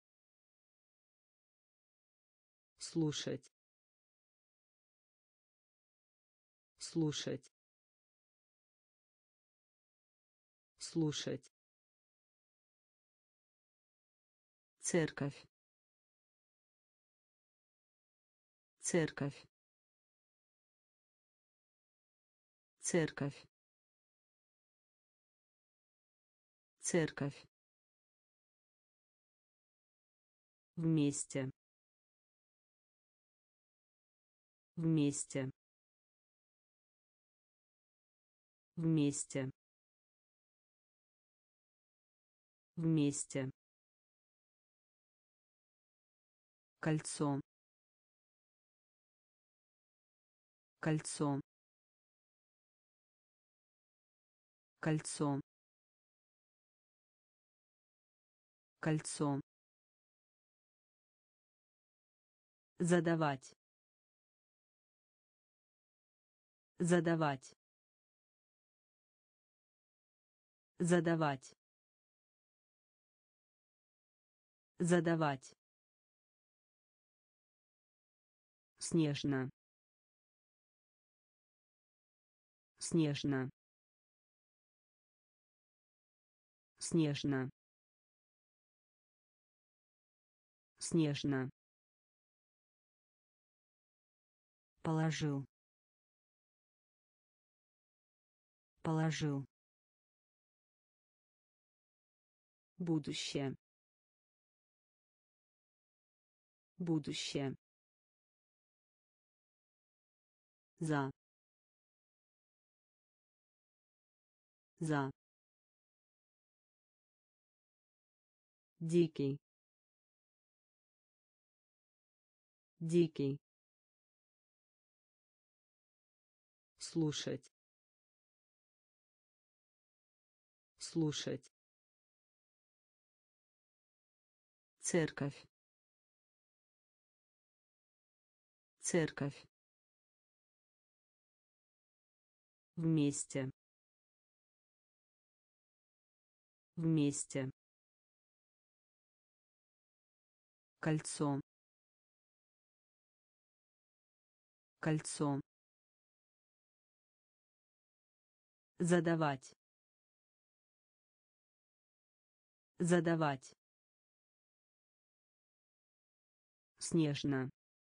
слушать, слушать, слушать, церковь, церковь, церковь, церковь, вместе, вместе, вместе, вместе, кольцо, кольцо, кольцо, кольцо, задавать, задавать, задавать, задавать, снежно, снежно, снежно, снежно, положил, положил, будущее, будущее, за, за, дикий, дикий, слушать, слушать, церковь, церковь, вместе, вместе, кольцо, кольцо, задавать, задавать, снежно,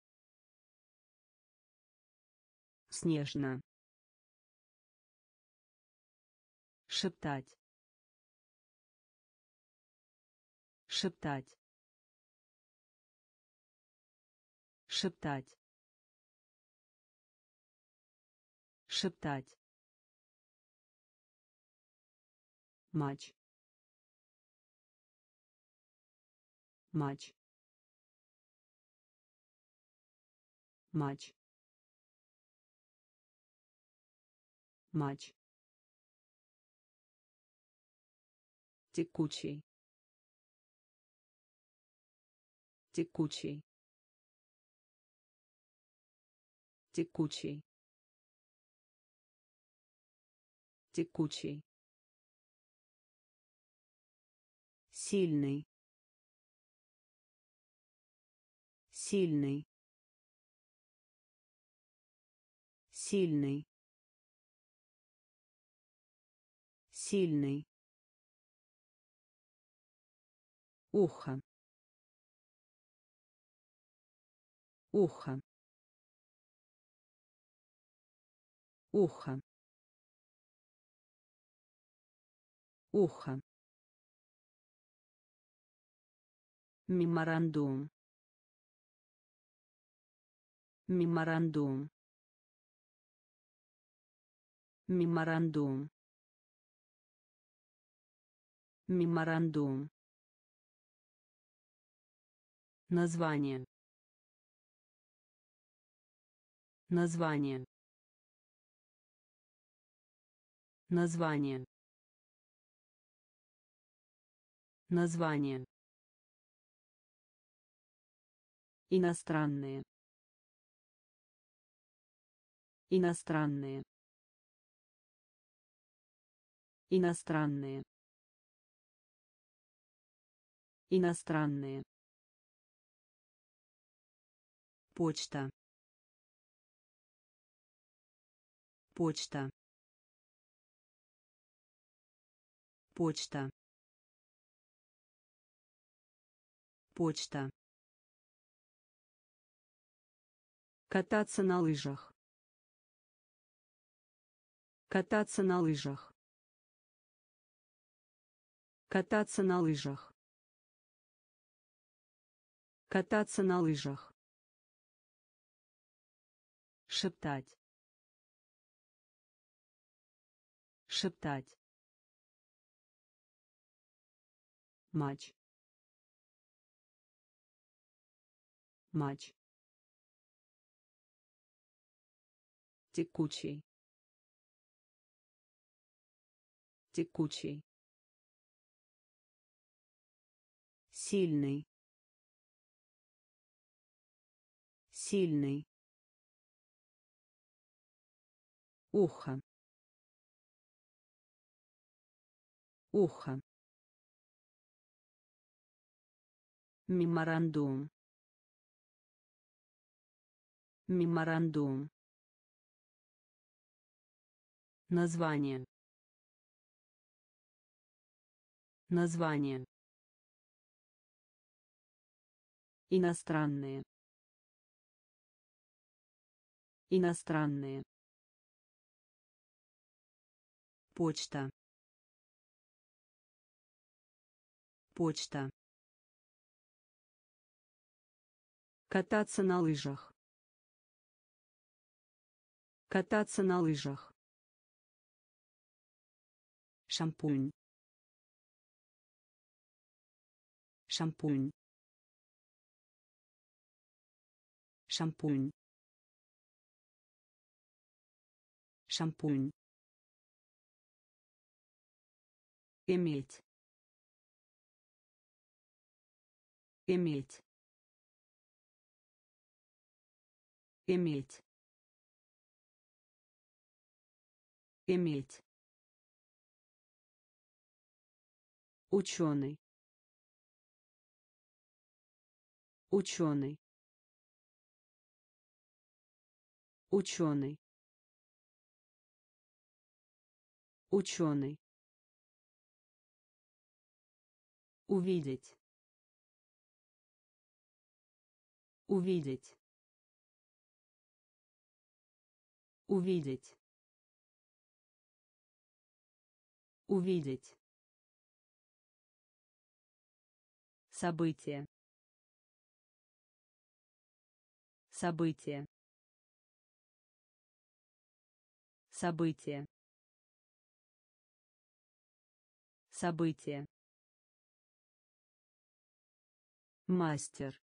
снежно, шептать, шептать, шептать, шептать, матч, матч, матч, матч, текучий, текучий, текучий, текучий, сильный, сильный, сильный, сильный, ухо, ухо, ухо, ухо, меморандум, меморандум, меморандум, меморандум, название, название, название, название, иностранные, иностранные, иностранные, иностранные, почта, почта, почта, почта, кататься на лыжах, кататься на лыжах, кататься на лыжах, кататься на лыжах, шептать, шептать, матч, матч, текучий, текучий, сильный, сильный, ухо, ухо, меморандум, меморандум, название, название, иностранные, иностранные, почта, почта, кататься на лыжах, кататься на лыжах, шампунь, шампунь, шампунь, шампунь, иметь, иметь, иметь, иметь, ученый, ученый, ученый, ученый, увидеть, увидеть, увидеть, увидеть, событие, событие, событие, событие, мастер,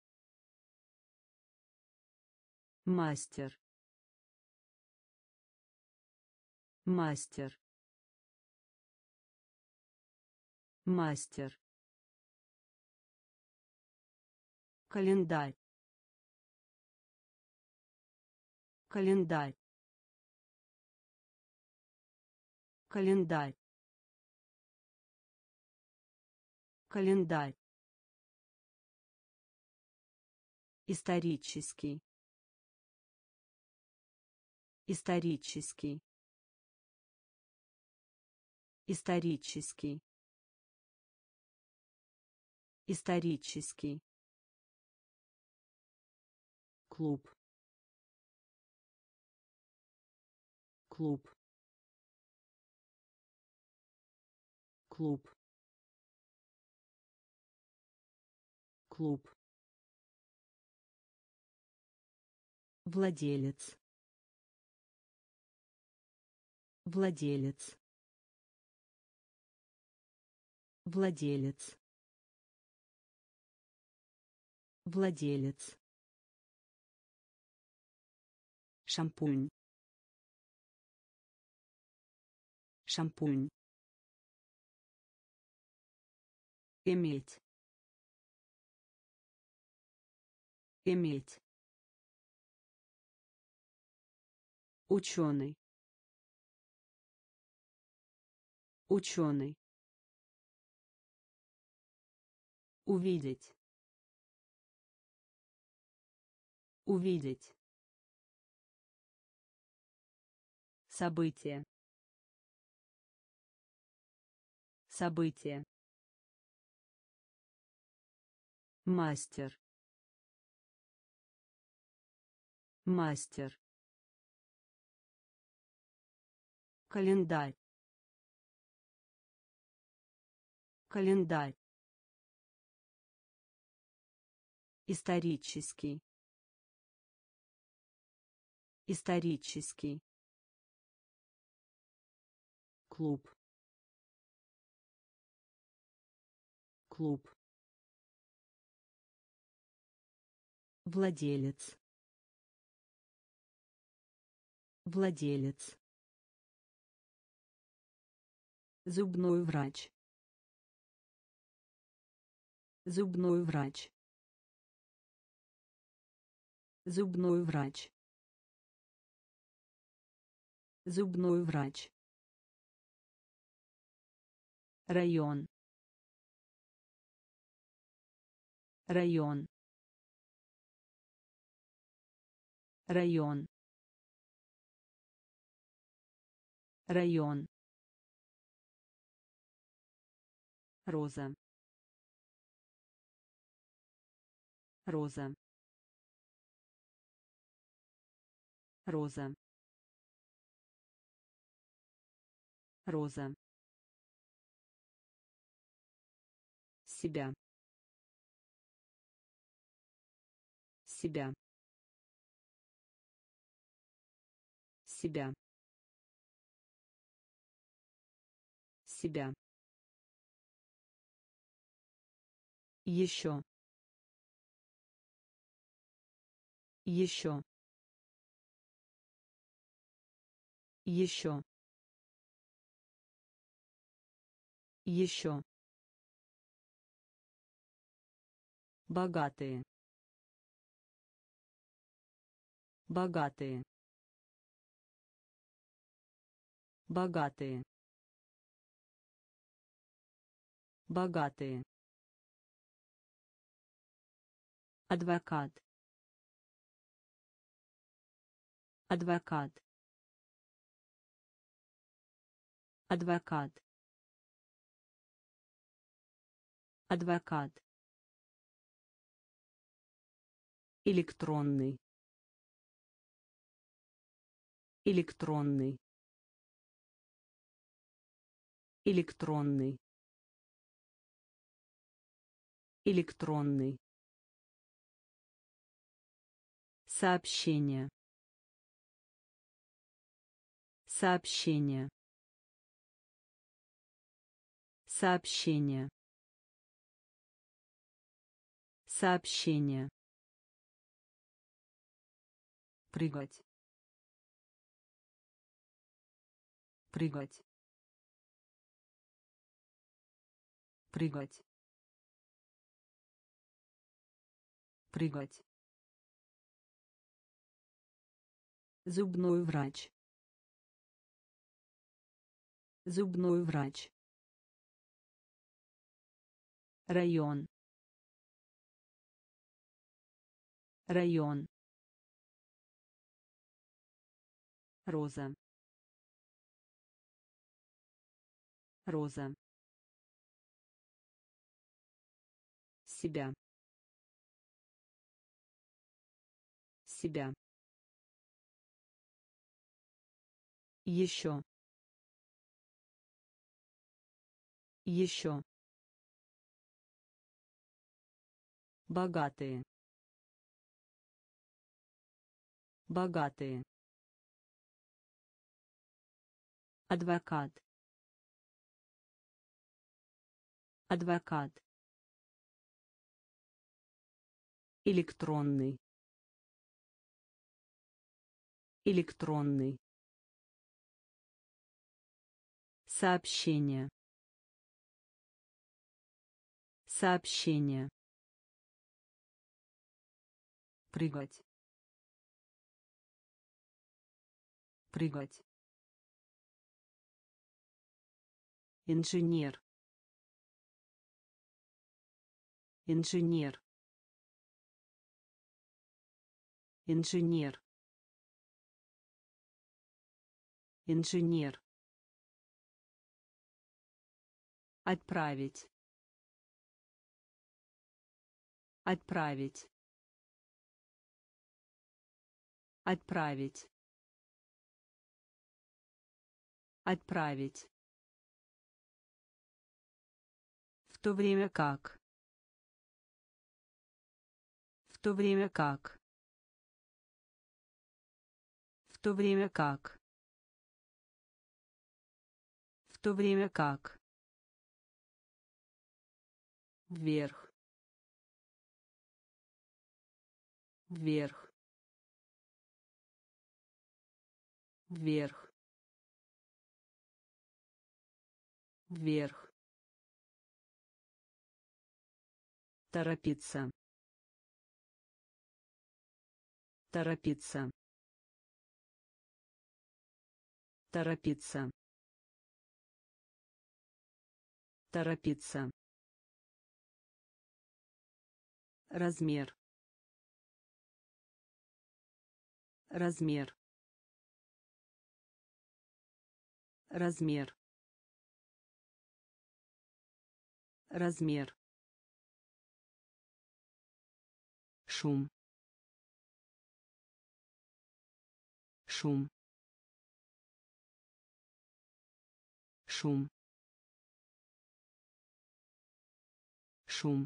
мастер, мастер, мастер, календарь, календарь, календарь, календарь, исторический, исторический, исторический, Исторический. Клуб. Клуб. Клуб. Клуб. Владелец. Владелец. Владелец. Владелец. Шампунь. Шампунь. Иметь. Иметь. Ученый. Ученый. Увидеть. Увидеть. Событие. Событие. Мастер. Мастер. Календарь. Календарь. Исторический. Исторический. Клуб. Клуб. Владелец. Владелец. Зубной врач. Зубной врач. Зубной врач. Зубной врач. Район. Район. Район. Район. Роза. Роза. Роза. Роза. Себя. Себя. Себя. Себя. Еще. Еще. Еще. Еще. Богатые. Богатые. Богатые. Богатые. Адвокат. Адвокат. Адвокат. Адвокат. Электронный. Электронный. Электронный. Электронный. Сообщение. Сообщение. Сообщение. Сообщение. Прыгать. Прыгать. Прыгать. Прыгать. Зубной врач. Зубной врач. Район. Район. Роза. Роза. себя, себя, еще, еще, богатые, богатые, адвокат, адвокат, электронный, электронный, сообщение, сообщение, прыгать, прыгать, инженер, инженер, инженер, инженер, отправить, отправить, отправить, отправить, в то время как, в то время как, в то время как, в то время как, вверх, вверх, вверх, вверх, торопиться, торопиться, торопиться, торопиться, размер, размер, размер, размер, шум, шум, шум, шум,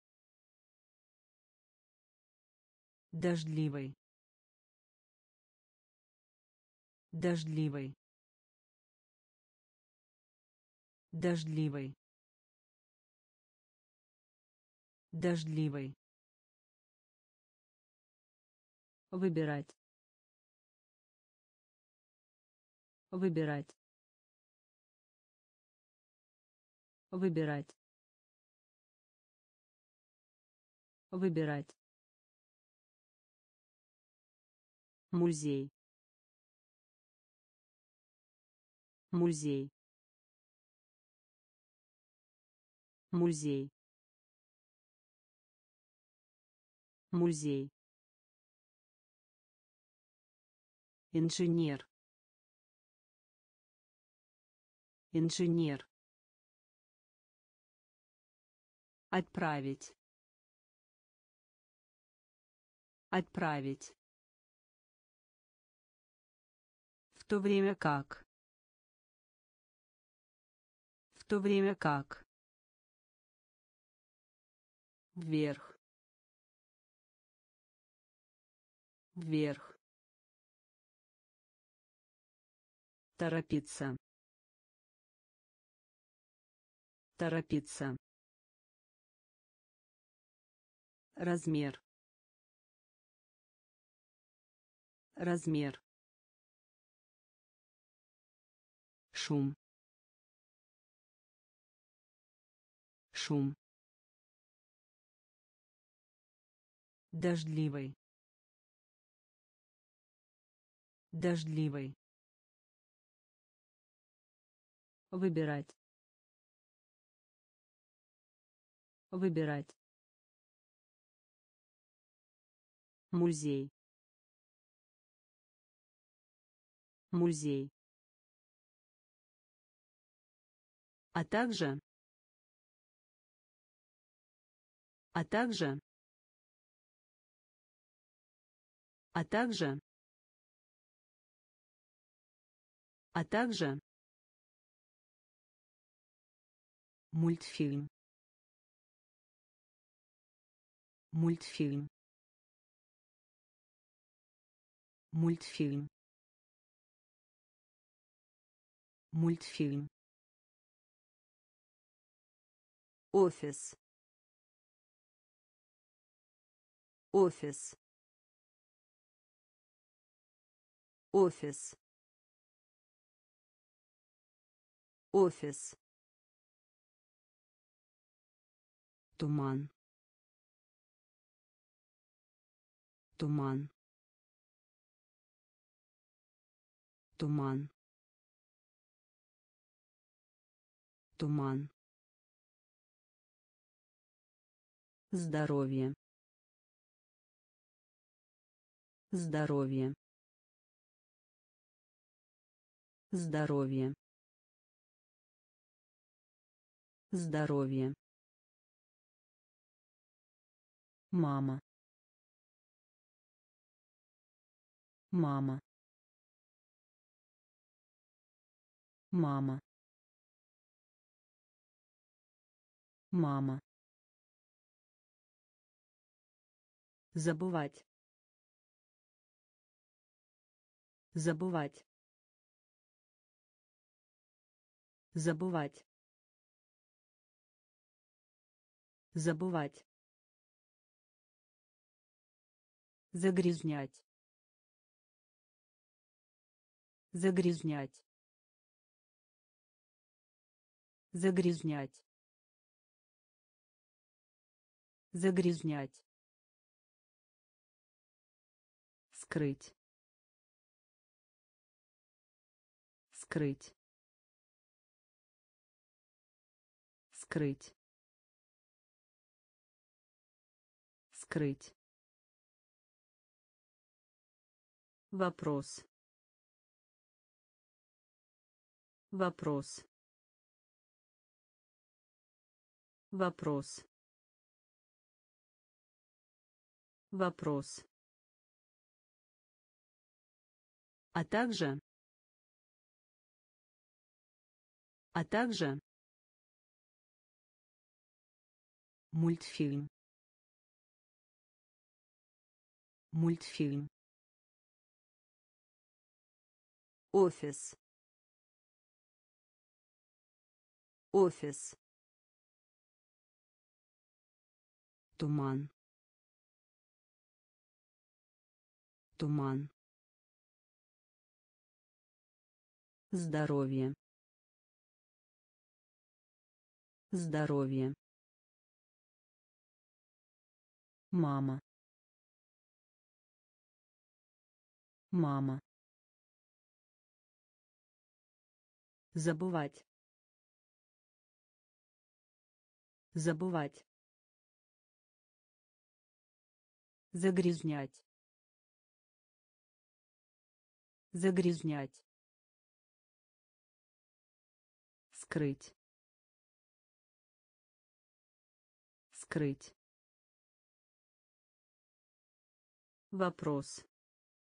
дождливый, дождливый, дождливый, дождливый, выбирать, выбирать, выбирать, выбирать, музей, музей, музей, музей, инженер, инженер, отправить, отправить, в то время как, в то время как, вверх, вверх, торопиться, торопиться, размер, размер, шум, шум, дождливый, дождливый, выбирать, выбирать, музей, музей, а также, а также, а также, а также, мультфильм, мультфильм, мультфильм, мультфильм, офис, офис, офис, офис, туман, туман, туман, туман, здоровье, здоровье, здоровье, здоровье, мама, мама, мама, мама, забывать, забывать, забывать, забывать, загрязнять, загрязнять, загрязнять, загрязнять, скрыть, скрыть, скрыть, скрыть, вопрос, вопрос, вопрос, вопрос, а также, мультфильм, мультфильм, офис, офис, туман, туман, здоровье, здоровье, мама, мама, забывать, забывать, загрязнять, загрязнять, скрыть, скрыть, вопрос,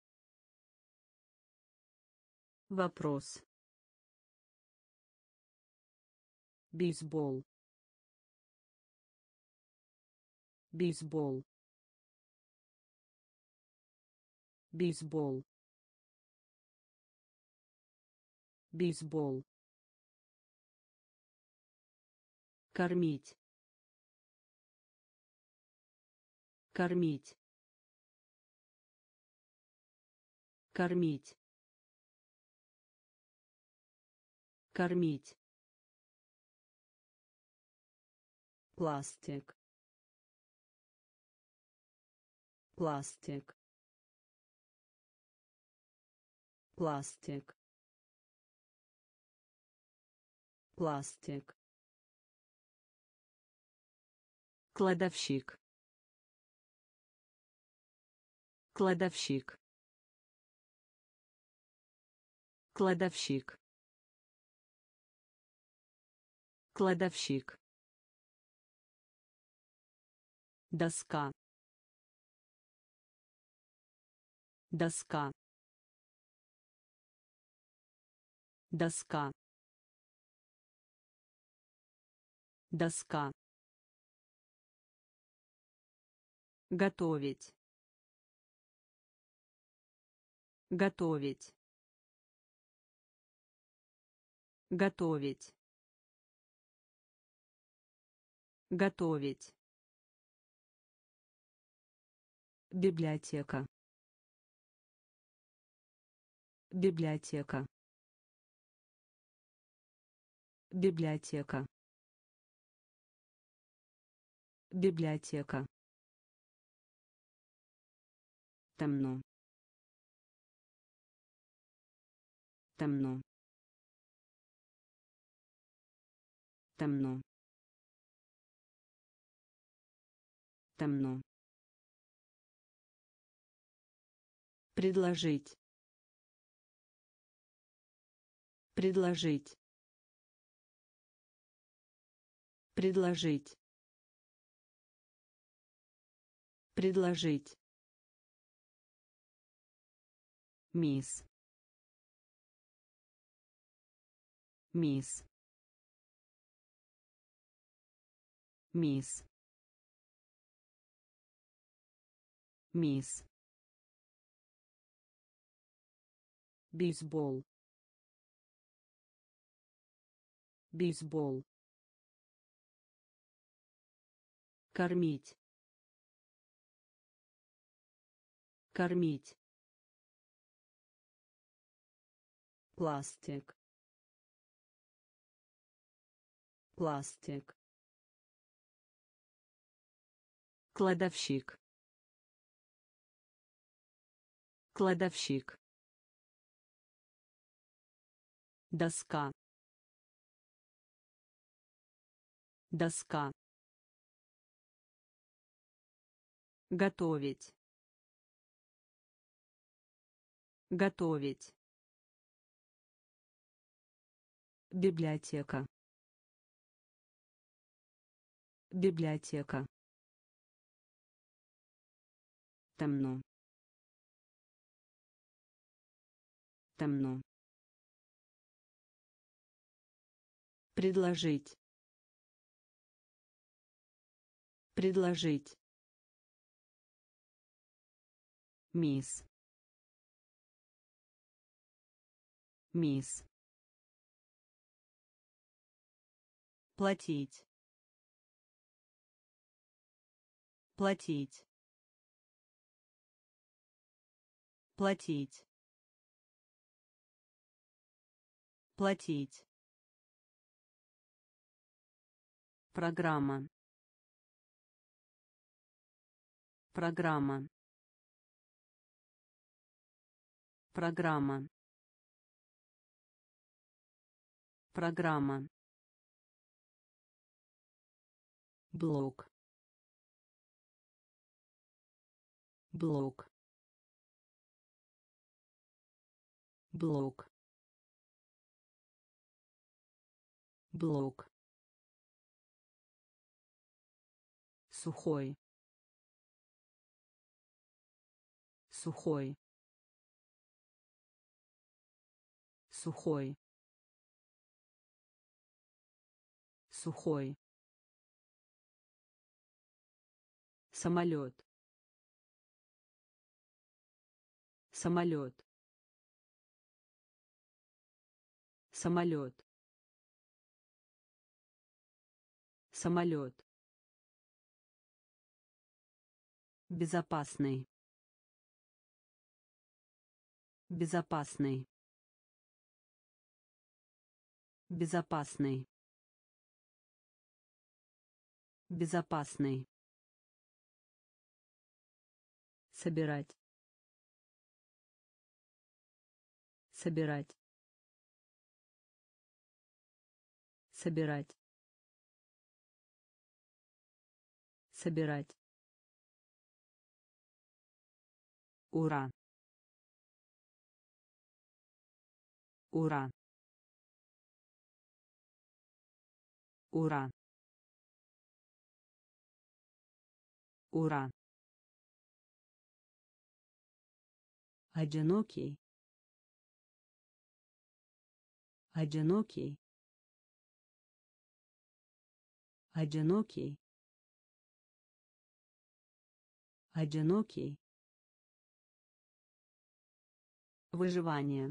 вопрос, бейсбол, бейсбол, бейсбол, бейсбол, кормить, кормить, кормить, кормить, пластик, пластик, пластик, пластик, кладовщик, кладовщик, кладовщик, кладовщик, доска, доска, доска, доска, готовить, готовить, готовить, готовить, библиотека, библиотека, библиотека, библиотека, темно, темно, темно, темно, предложить, предложить, предложить, предложить, мисс, мисс, мисс, мисс, бейсбол, бейсбол, кормить, кормить, пластик, пластик, кладовщик, кладовщик, доска, доска, готовить, готовить, библиотека, библиотека, темно, темно, предложить, предложить, мисс, мисс, платить, платить, платить, платить, программа, программа, программа, программа, блок, блок, блок, блок, сухой, сухой, сухой, сухой, самолет, самолет, самолет, самолет, безопасный, безопасный, безопасный, безопасный, собирать, собирать, собирать, собирать, ура, ура, ура, Уран. Одинокий. Одинокий. Одинокий. Одинокий. Выживание.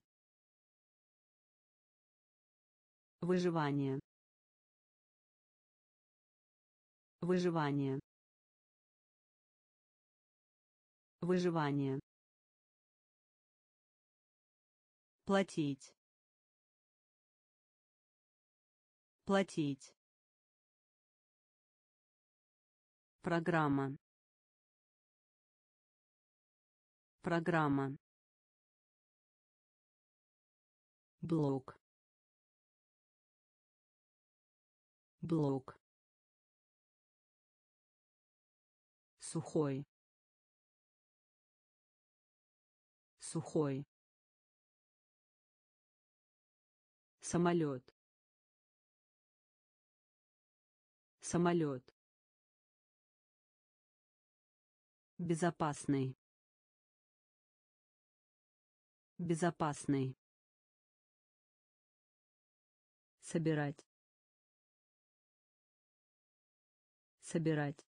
Выживание. Выживание. Выживание. Платить. Платить. Программа. Программа. Блок. Блок. Сухой. Сухой. Самолет. Самолет. Безопасный. Безопасный. Собирать. Собирать.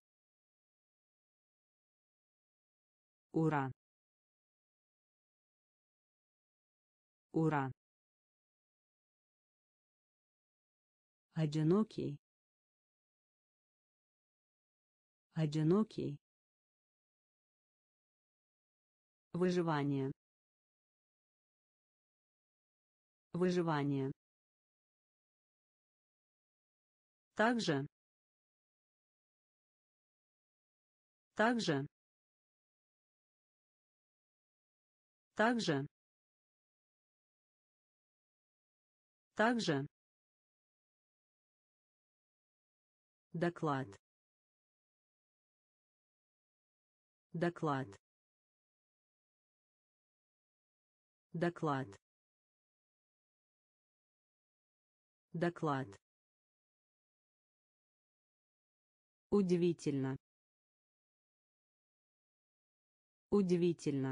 Уран. Уран. Одинокий. Одинокий. Выживание. Выживание. Также. Также. Также. Также. Доклад. Доклад. Доклад. Доклад. Удивительно. Удивительно.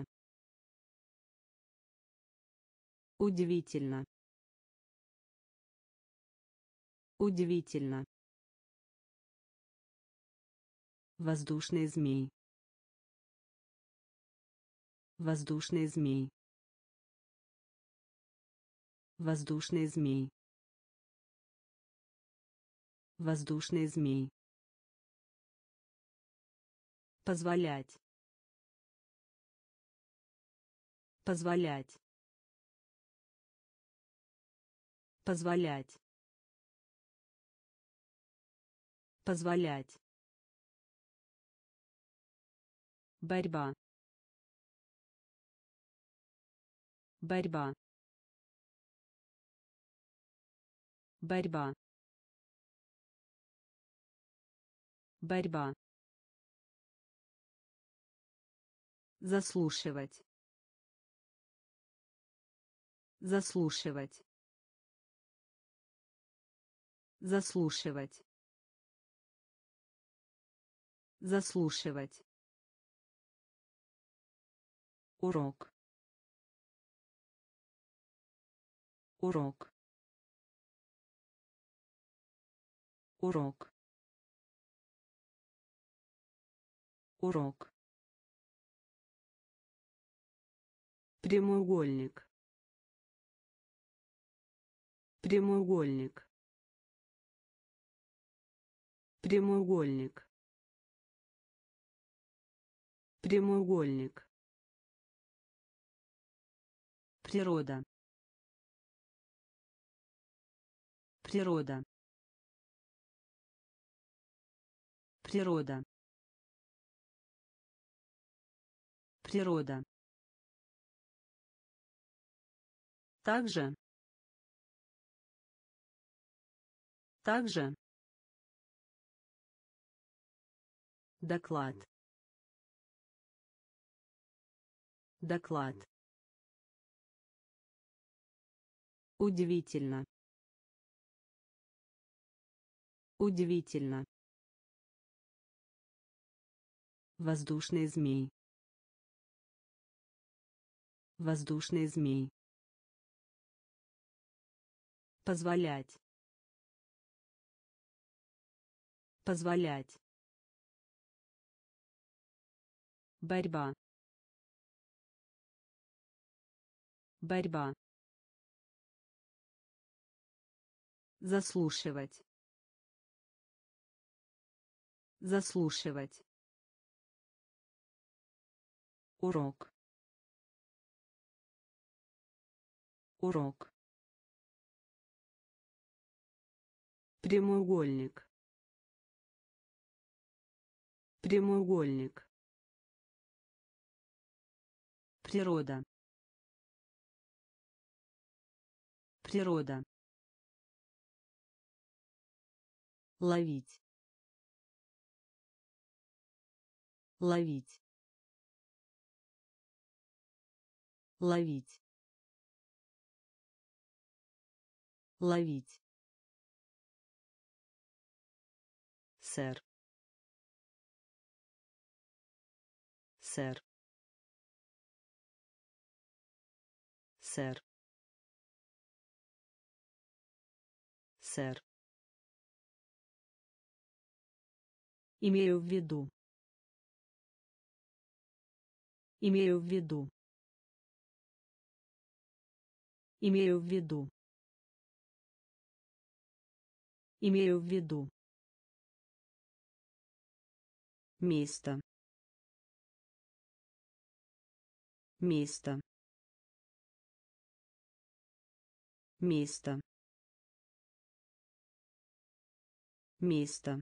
Удивительно. Удивительно. Воздушный змей. Воздушный змей. Воздушный змей. Воздушный змей. Позволять. Позволять. Позволять. Позволять. Борьба. Борьба. Борьба. Борьба. Заслушивать. Заслушивать. Заслушивать. Заслушивать. Урок. Урок. Урок. Урок. Прямоугольник. Прямоугольник. Прямоугольник. Прямоугольник. Природа. Природа. Природа. Природа. Также. Также. Доклад. Доклад. Удивительно. Удивительно. Воздушный змей. Воздушный змей. Позволять. Позволять. Борьба. Борьба. Заслушивать. Заслушивать. Урок. Урок. Прямоугольник. Прямоугольник. Природа. Природа. Ловить. Ловить. Ловить. Ловить. Сэр. Сэр. Сэр. Сэр. Имею в виду. Имею в виду. Имею в виду. Имею в виду. Место. Место. Место. Место.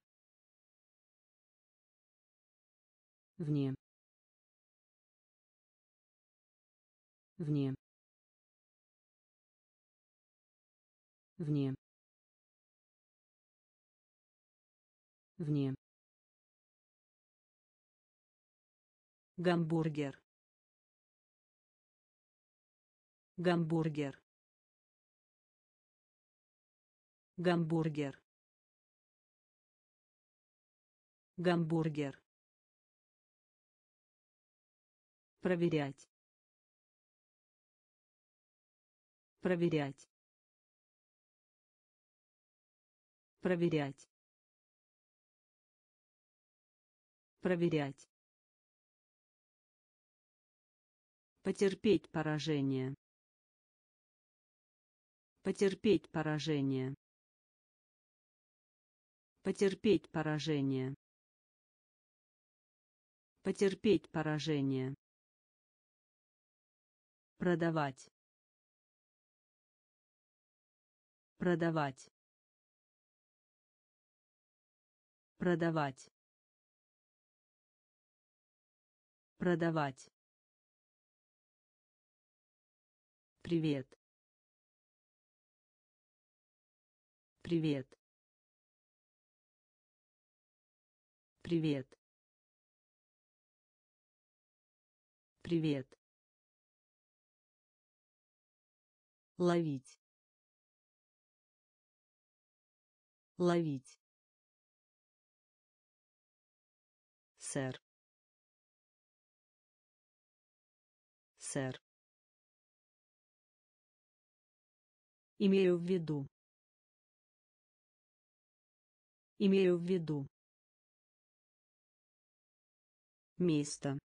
Вне. Вне. Вне. Вне. Гамбургер. Гамбургер. Гамбургер. Гамбургер. Проверять. Проверять. Проверять. Проверять. Потерпеть поражение. Потерпеть поражение. Потерпеть поражение. Потерпеть поражение. Продавать. Продавать. Продавать. Продавать. Привет. Привет. Привет. Привет. Ловить. Ловить. Сэр. Сэр. Имею в виду. Имею в виду. Место.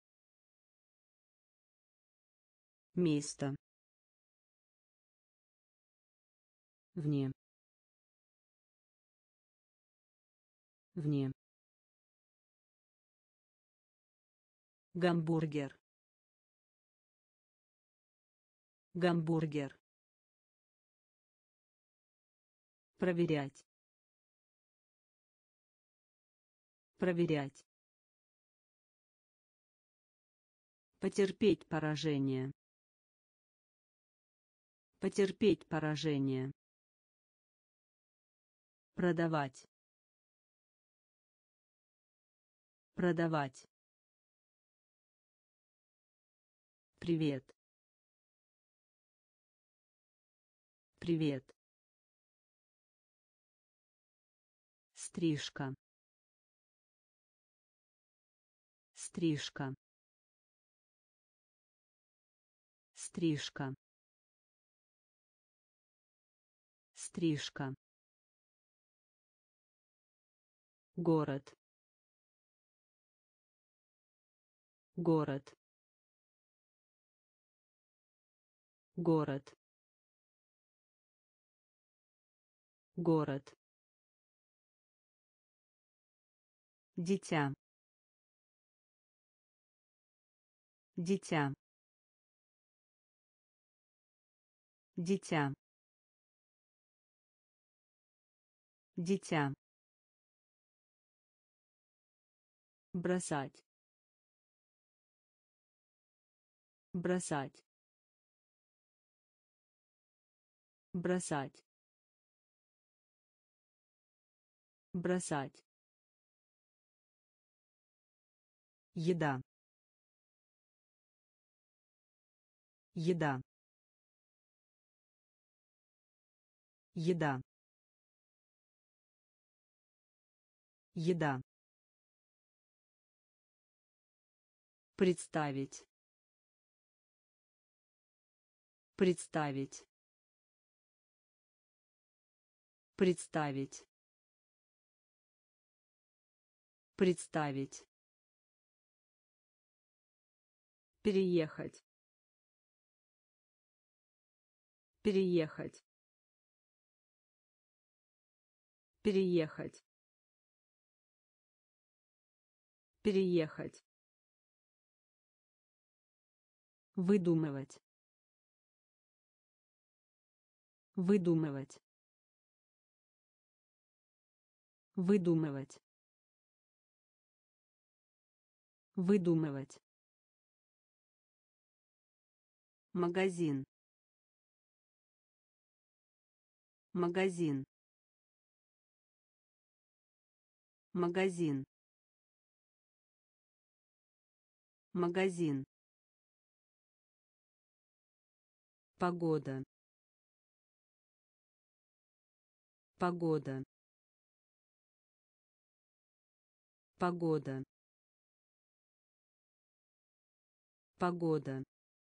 Место. Вне. Вне. Гамбургер. Гамбургер. Проверять. Проверять. Потерпеть поражение. Потерпеть поражение. Продавать. Продавать. Привет. Привет. Стрижка. стрижка, стрижка, стрижка, город, город, город, город, дитя, дитя, дитя, дитя, бросать, бросать, бросать, бросать, еда, еда, еда, еда, представить, представить, представить, представить, переехать, переехать, переехать, переехать, выдумывать, выдумывать, выдумывать, выдумывать, магазин, магазин, магазин, магазин, погода, погода, погода, погода,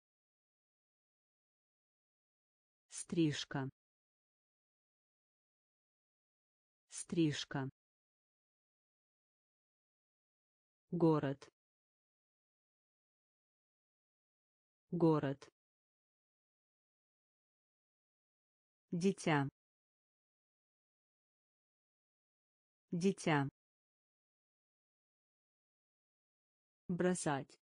стрижка, стрижка, город, город, дитя, дитя, бросать,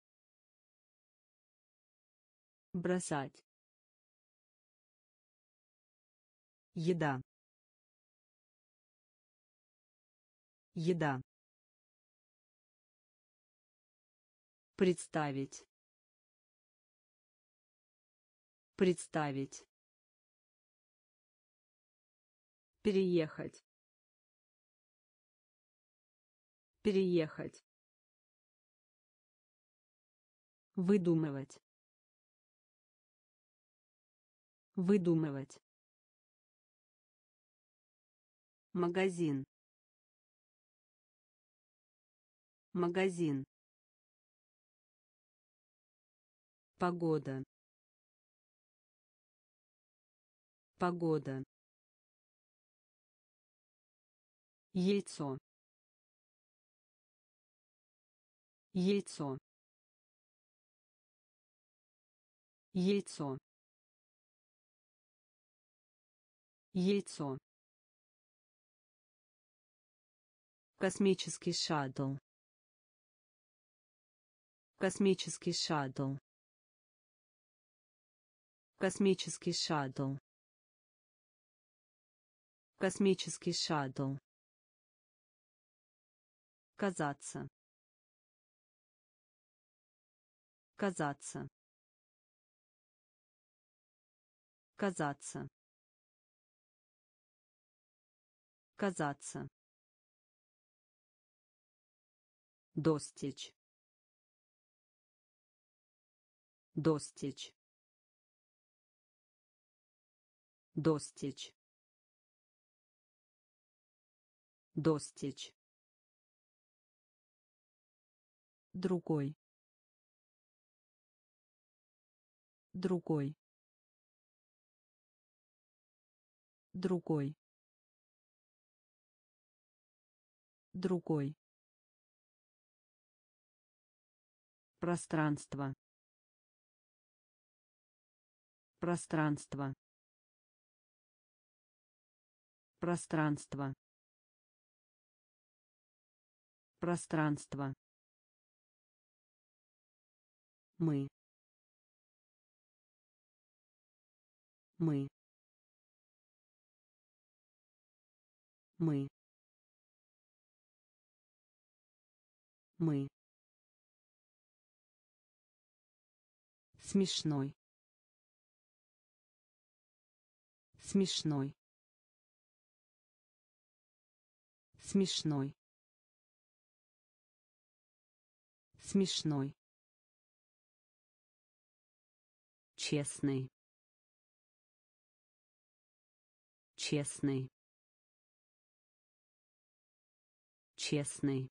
бросать, еда, еда, представить, представить, переехать, переехать, выдумывать, выдумывать, магазин, магазин, погода, погода, яйцо, яйцо, яйцо, яйцо, космический шаттл, космический шаттл, космический шаттл, космический шаттл, казаться, казаться, казаться, казаться, достичь, достичь, достичь, достичь, другой, другой, другой, другой, пространство, пространство, пространство, пространство, мы, мы, мы, мы, смешной, смешной, смешной, смешной, честный, честный, честный,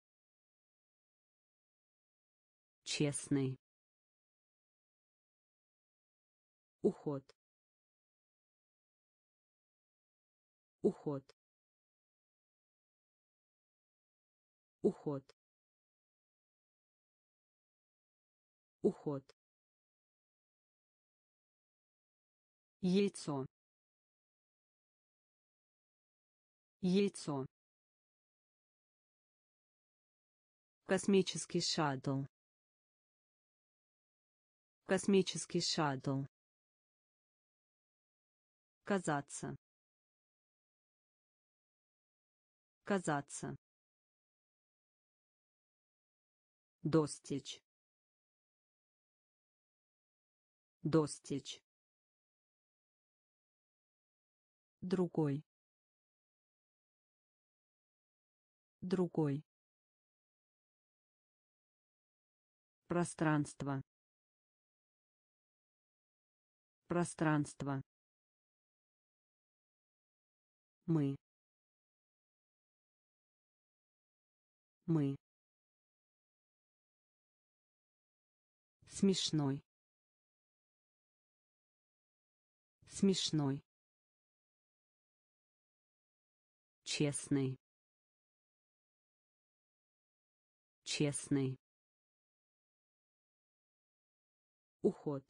честный, уход, уход, уход, уход, яйцо, яйцо, космический шаттл, космический шаттл, казаться, казаться, достичь, достичь, другой, другой, пространство, пространство, мы, мы, смешной, смешной, честный, честный, уход,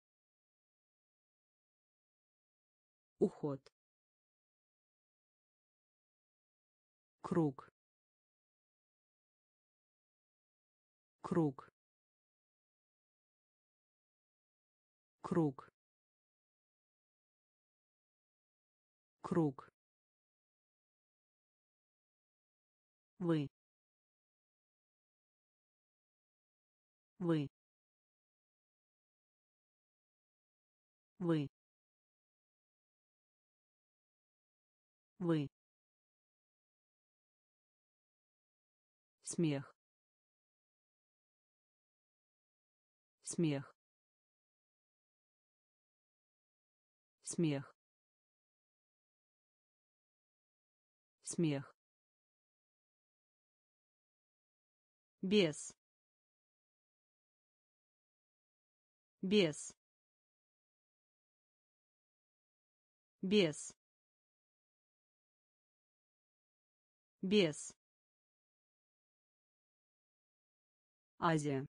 уход, круг, круг, круг, круг, вы, вы, вы, вы, смех, смех, смех, смех, без, без, без, без, Азия,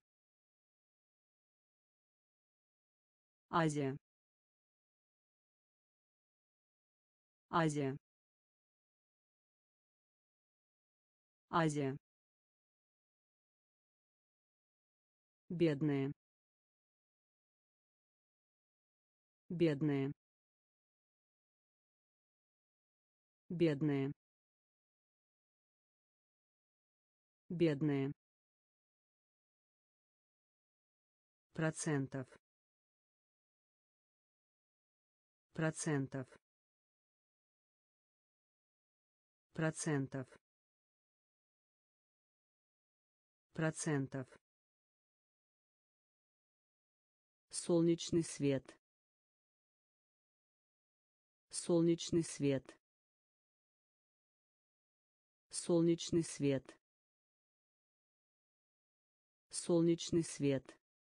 Азия, Азия, Азия, бедные, бедные, бедные, бедные, процентов, процентов, процентов, процентов, солнечный свет, солнечный свет, солнечный свет, Солнечный свет.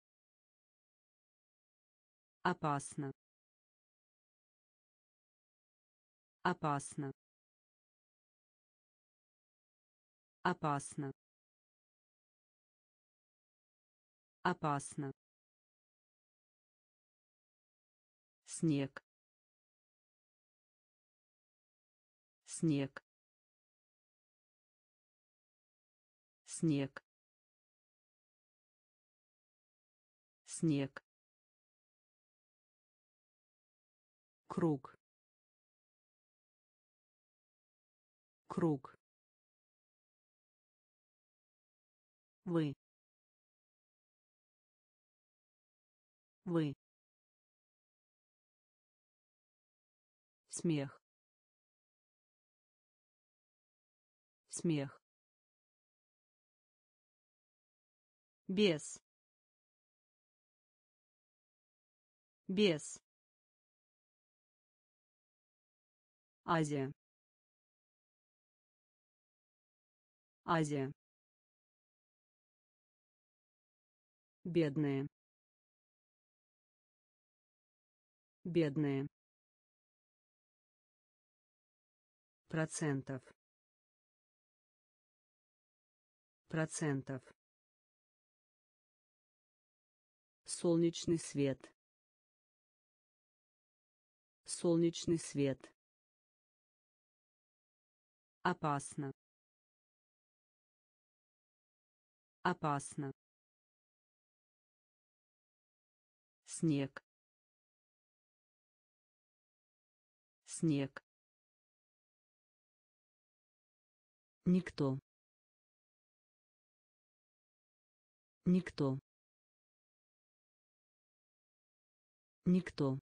Опасно. Опасно. Опасно. Опасно. Снег. Снег. Снег. Снег. Круг. Круг. Вы. Вы. Смех. Смех. Без. Без. Азия. Азия. Бедные. Бедные. Процентов. Процентов. Солнечный свет. Солнечный свет. Опасно. Опасно. Снег. Снег. Никто. Никто. Никто.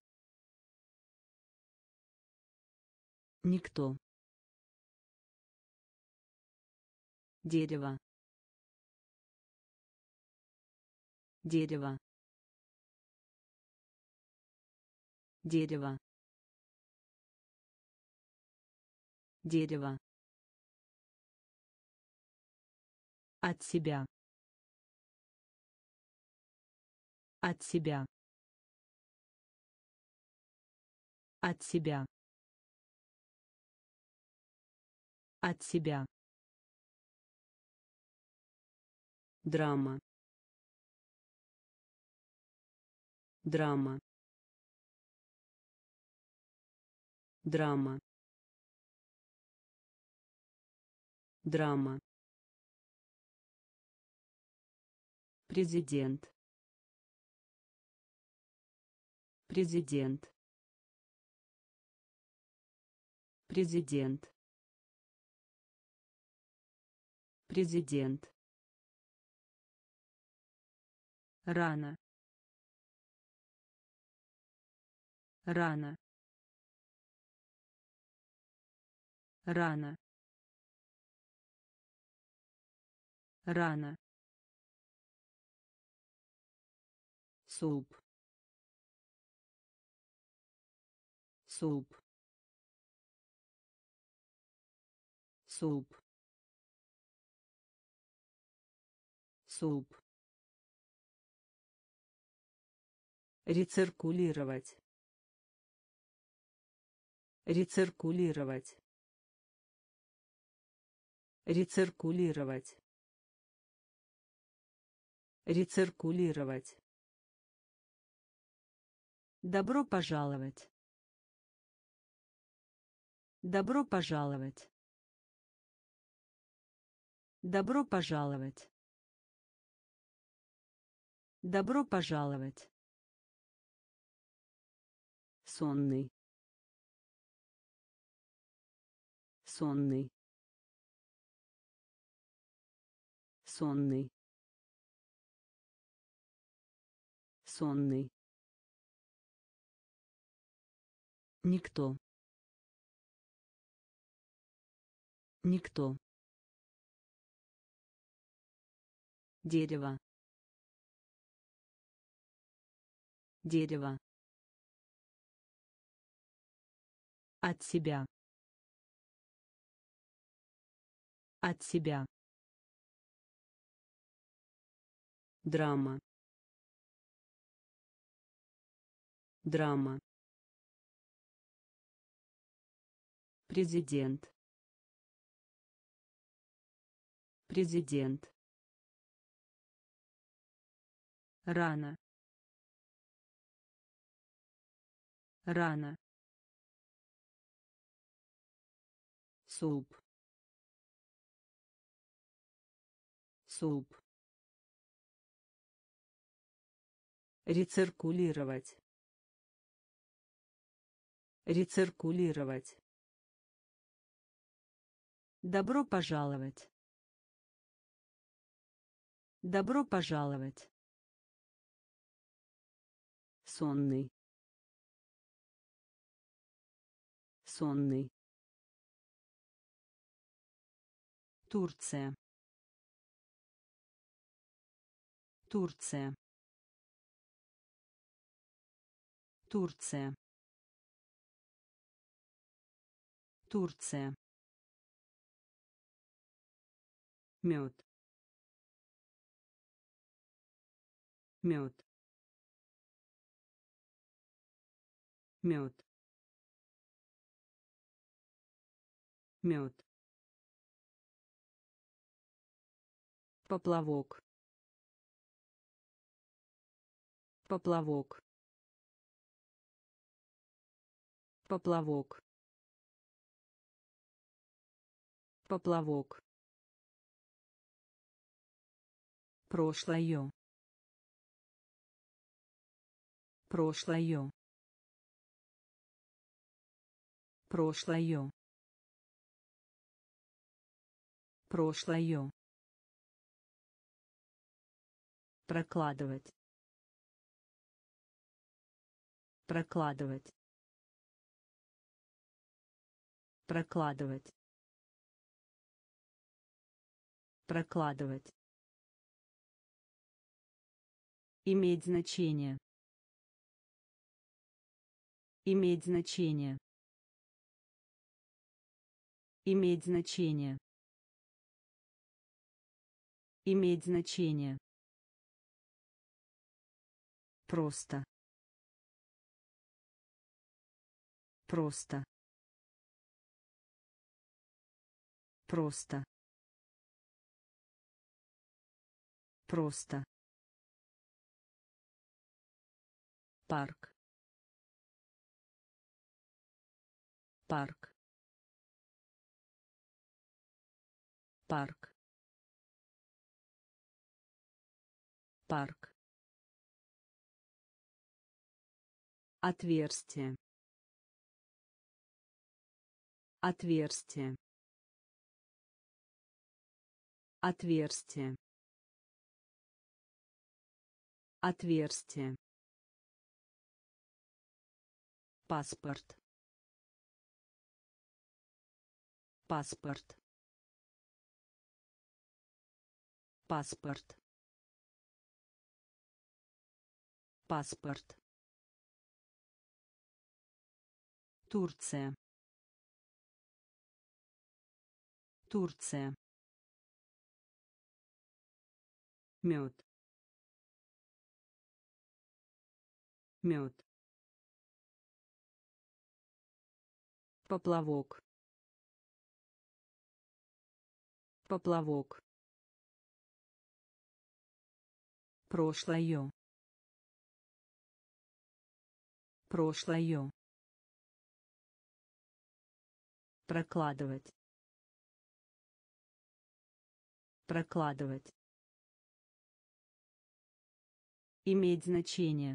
Никто. Дерево. Дерево. Дерево. Дерево. От себя. От себя. От себя. От себя. Драма. Драма. Драма. Драма. Президент. Президент. Президент. Президент. Рано. Рано. Рано. Рано. Суп. Суп. Суп. Суп. Рециркулировать. Рециркулировать. Рециркулировать. Рециркулировать. Добро пожаловать. Добро пожаловать. Добро пожаловать. Добро пожаловать. Сонный. Сонный. Сонный. Сонный. Никто. Никто. Дерево. Дерево. От себя. От себя. драма, драма, президент, президент, рано, рано, суп, суп, рециркулировать, рециркулировать, добро пожаловать, добро пожаловать, сонный, сонный, Турция, Турция, Турция, Турция, мед, мед, мед, мед, поплавок, поплавок, поплавок, поплавок, прошлое, прошлое, прошлое, прошлое, прокладывать, прокладывать, прокладывать, прокладывать, иметь значение, иметь значение, иметь значение, иметь значение, просто, просто, просто, просто, парк, парк, парк, парк, отверстие, отверстие, отверстие, отверстие, паспорт, паспорт, паспорт, паспорт, Турция, Турция, мед, мед, поплавок, поплавок, прошлое, прошлое, прокладывать, прокладывать, иметь значение,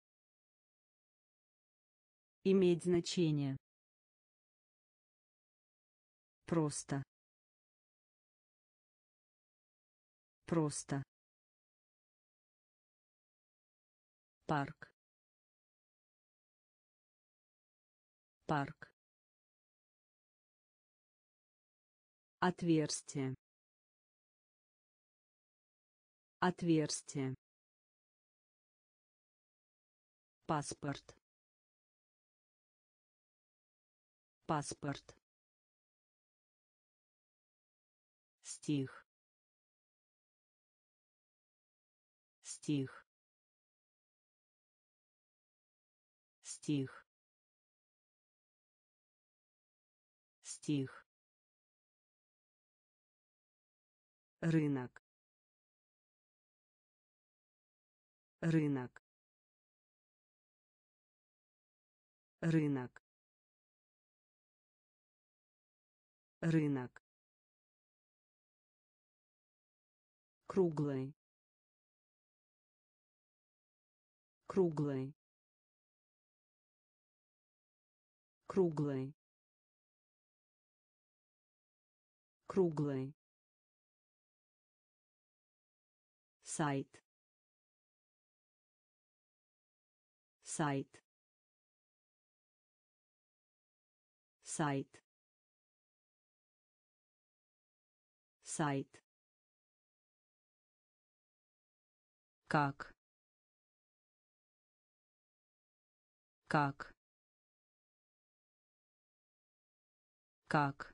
иметь значение, просто, просто, парк, парк, отверстие, отверстие, паспорт, паспорт, стих, стих, стих, стих, рынок, рынок, рынок, рынок, круглый, круглый, круглый, круглый, сайт, сайт, сайт, сайт, как, как, как,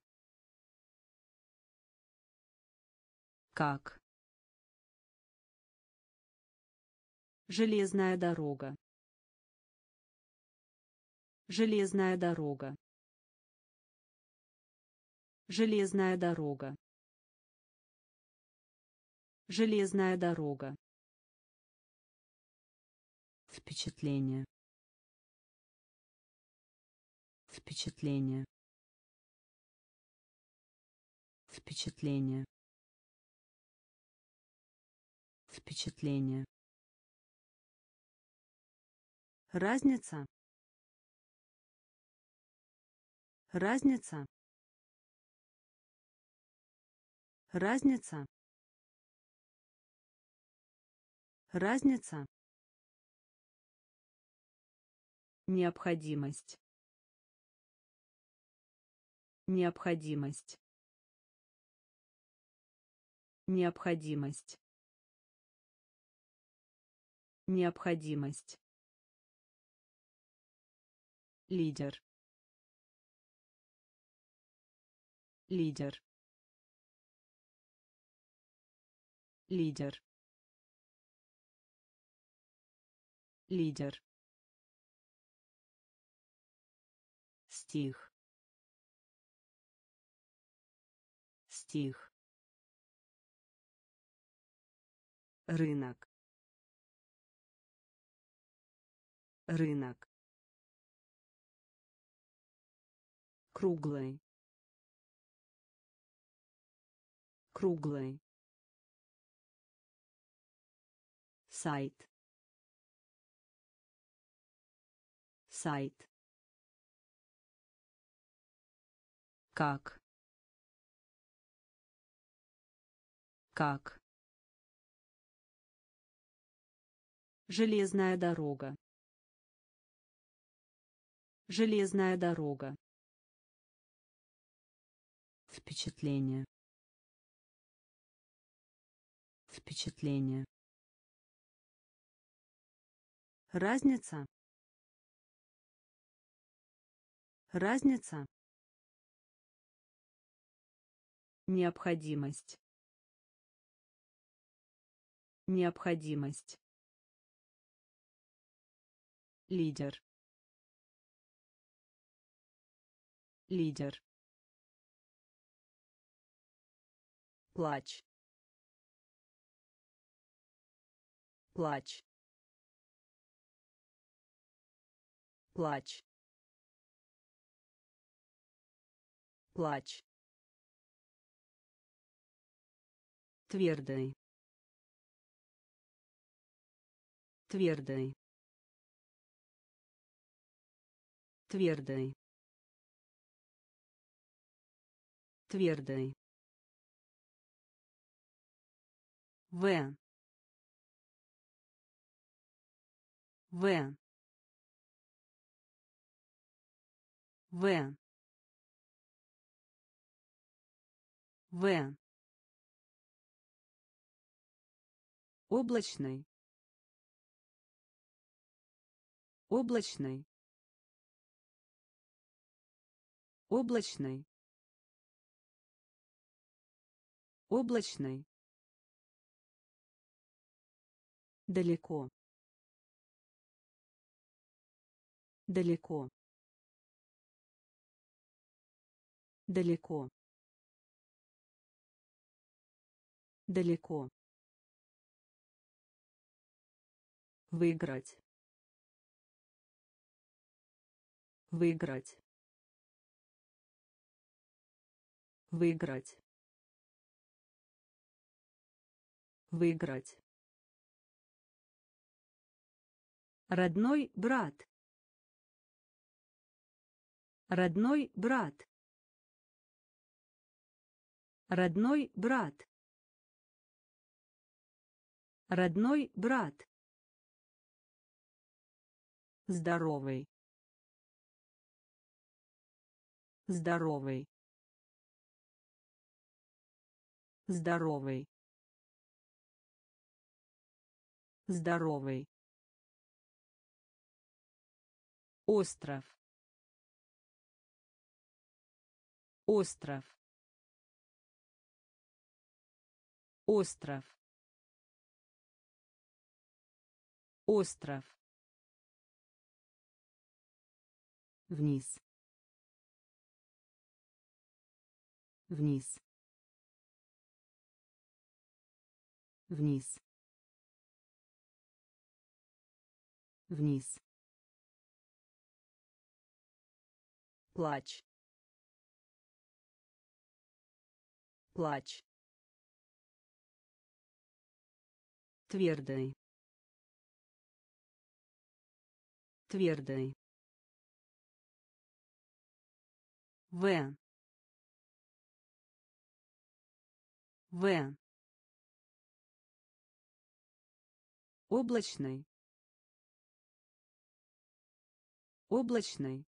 как, железная дорога, железная дорога, железная дорога, железная дорога, впечатление, впечатление, впечатление, впечатление, разница, разница, разница, разница, необходимость, необходимость, необходимость, необходимость, лидер, лидер, лидер, лидер, стих, стих, рынок, рынок, круглый, круглый, сайт, сайт, как, железная дорога, железная дорога, впечатление, впечатление, разница, разница, необходимость, необходимость, лидер, лидер, плач, плач, плач, плач, твердый, твердый, твердый, твердый, в, в, в, в, облачный, облачный, облачный, облачный, далеко, далеко, далеко, далеко, выиграть, выиграть, выиграть, выиграть, родной брат, родной брат, родной брат, родной брат, здоровый, здоровый, здоровый, здоровый, остров, остров, остров, остров, вниз, вниз, вниз, вниз, плач, плач, твердый, твердый, в, в, облачный, облачный,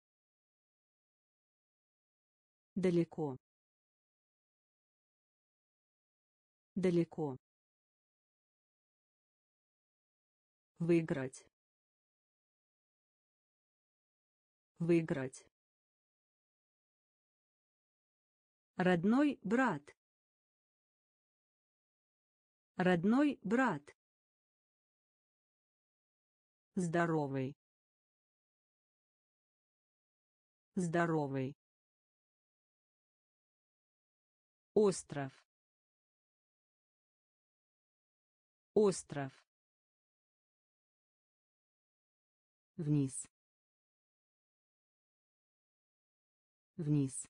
далеко, далеко, выиграть, выиграть, родной брат, родной брат, здоровый, здоровый, остров, остров, вниз, вниз,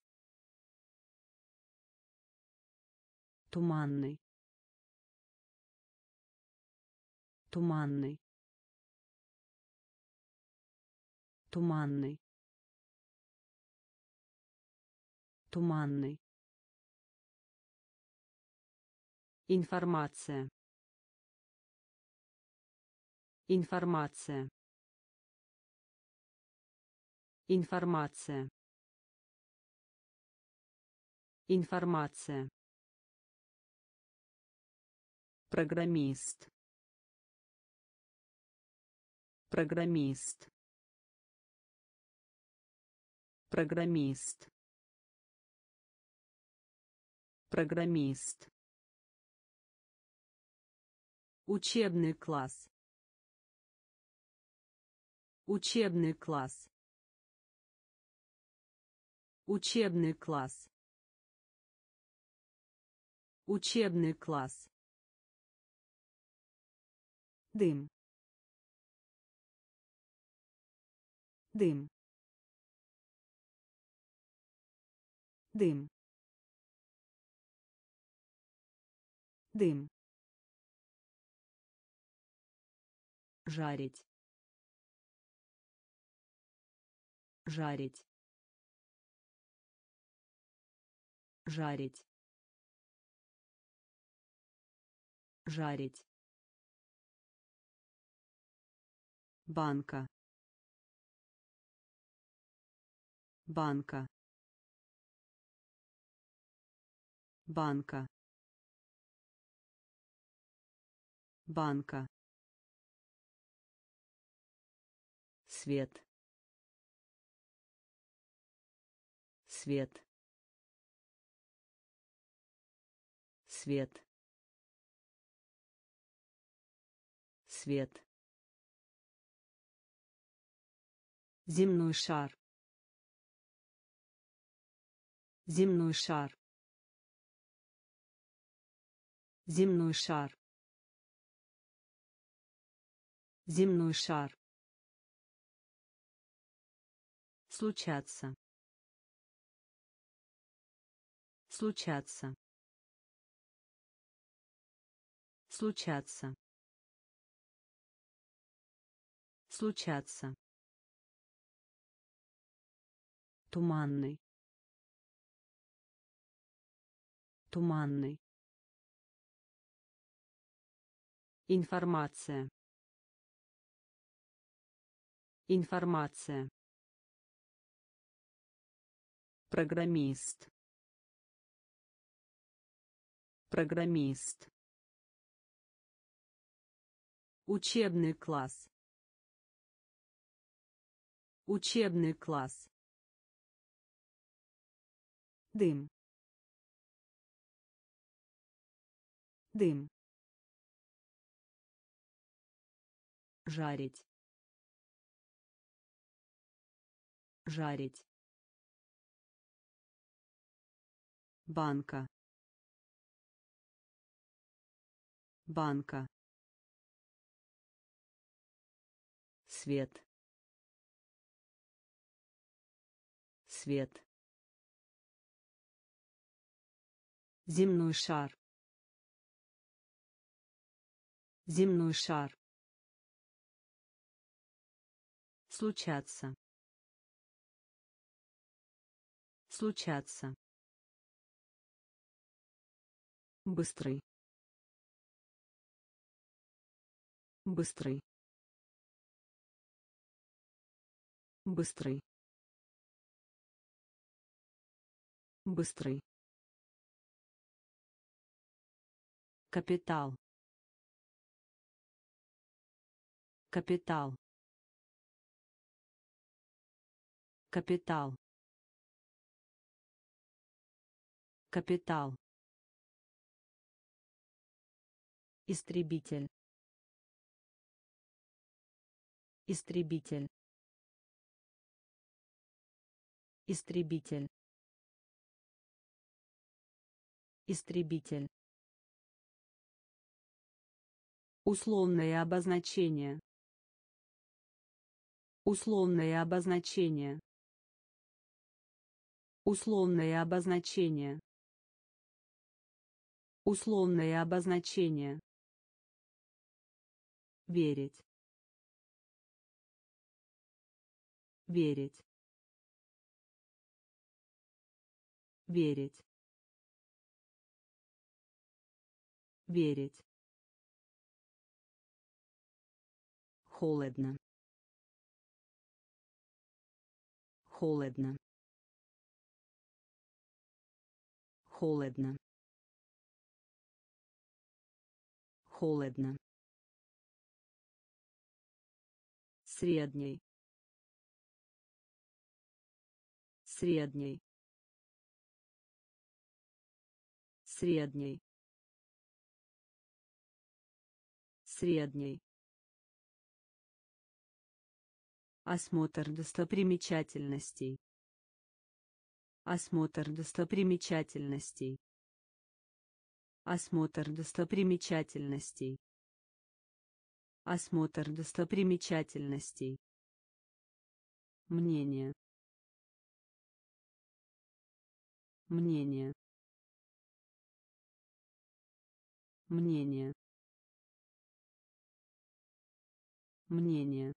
туманный, туманный, туманный, туманный, информация, информация, информация, информация, программист, программист, программист, программист, учебный класс, учебный класс, учебный класс, учебный класс, дым, дым, дым, дым, жарить, жарить, жарить, жарить, банка, банка, банка, банка, свет, свет, свет, свет, земной шар, земной шар, земной шар, земной шар, случаться, случаться, случаться, случаться, туманный, туманный, информация, информация, программист, программист, учебный класс, учебный класс, дым, дым, жарить, жарить, банка, банка, свет, свет, земной шар, земной шар, случаться, случаться, быстрый, быстрый, быстрый, быстрый, капитал, капитал, капитал, капитал, истребитель, истребитель, истребитель, истребитель, условное обозначение, условное обозначение, условное обозначение, условное обозначение, верить, верить, верить, верить, холодно, холодно, холодно, холодно, средний, средний, средний, средний, осмотр достопримечательностей, осмотр достопримечательностей, осмотр достопримечательностей, осмотр достопримечательностей, мнение, мнение, мнение, мнение,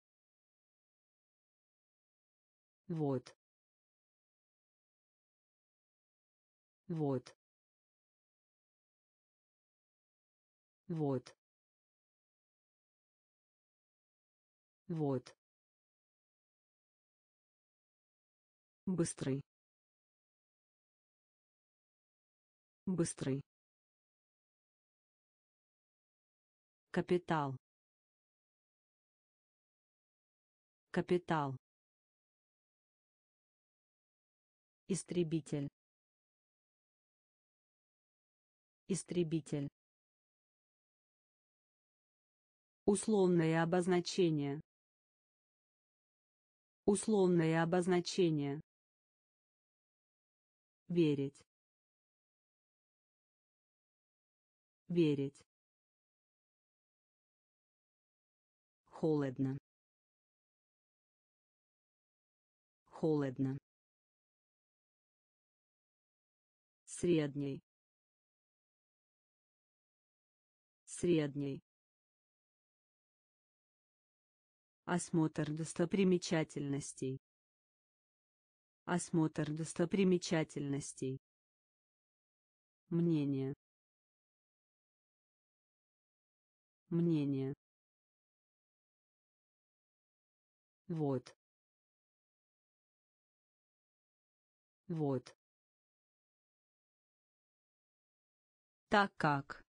вот, вот, вот, вот, быстрый, быстрый, капитал, капитал, истребитель, истребитель, Условное обозначение. Условное обозначение. Верить. Верить. Холодно. Холодно. Средний. Средний. Осмотр достопримечательностей. Осмотр достопримечательностей. Мнение. Мнение. Вот. Вот. Так как.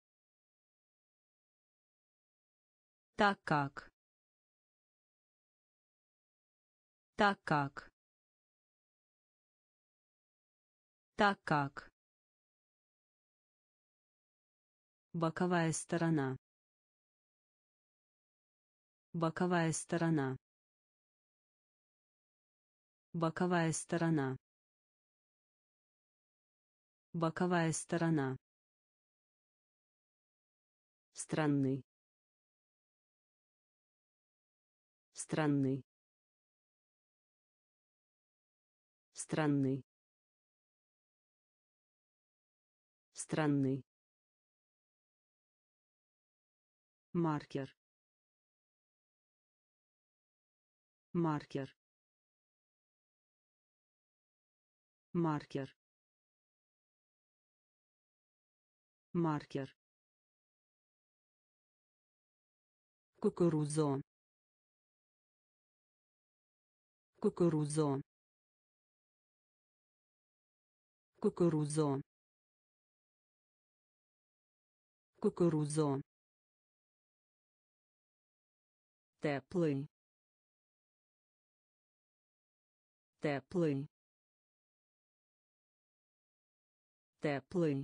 Так как. Так как. Так как. Боковая сторона. Боковая сторона. Боковая сторона. Боковая сторона. Странный. Странный. Странный. Странный. Маркер. Маркер. Маркер. Маркер. Кукурузо. Кукурузо. Кукурузо. Кукурузо. Теплый. Теплый. Теплый.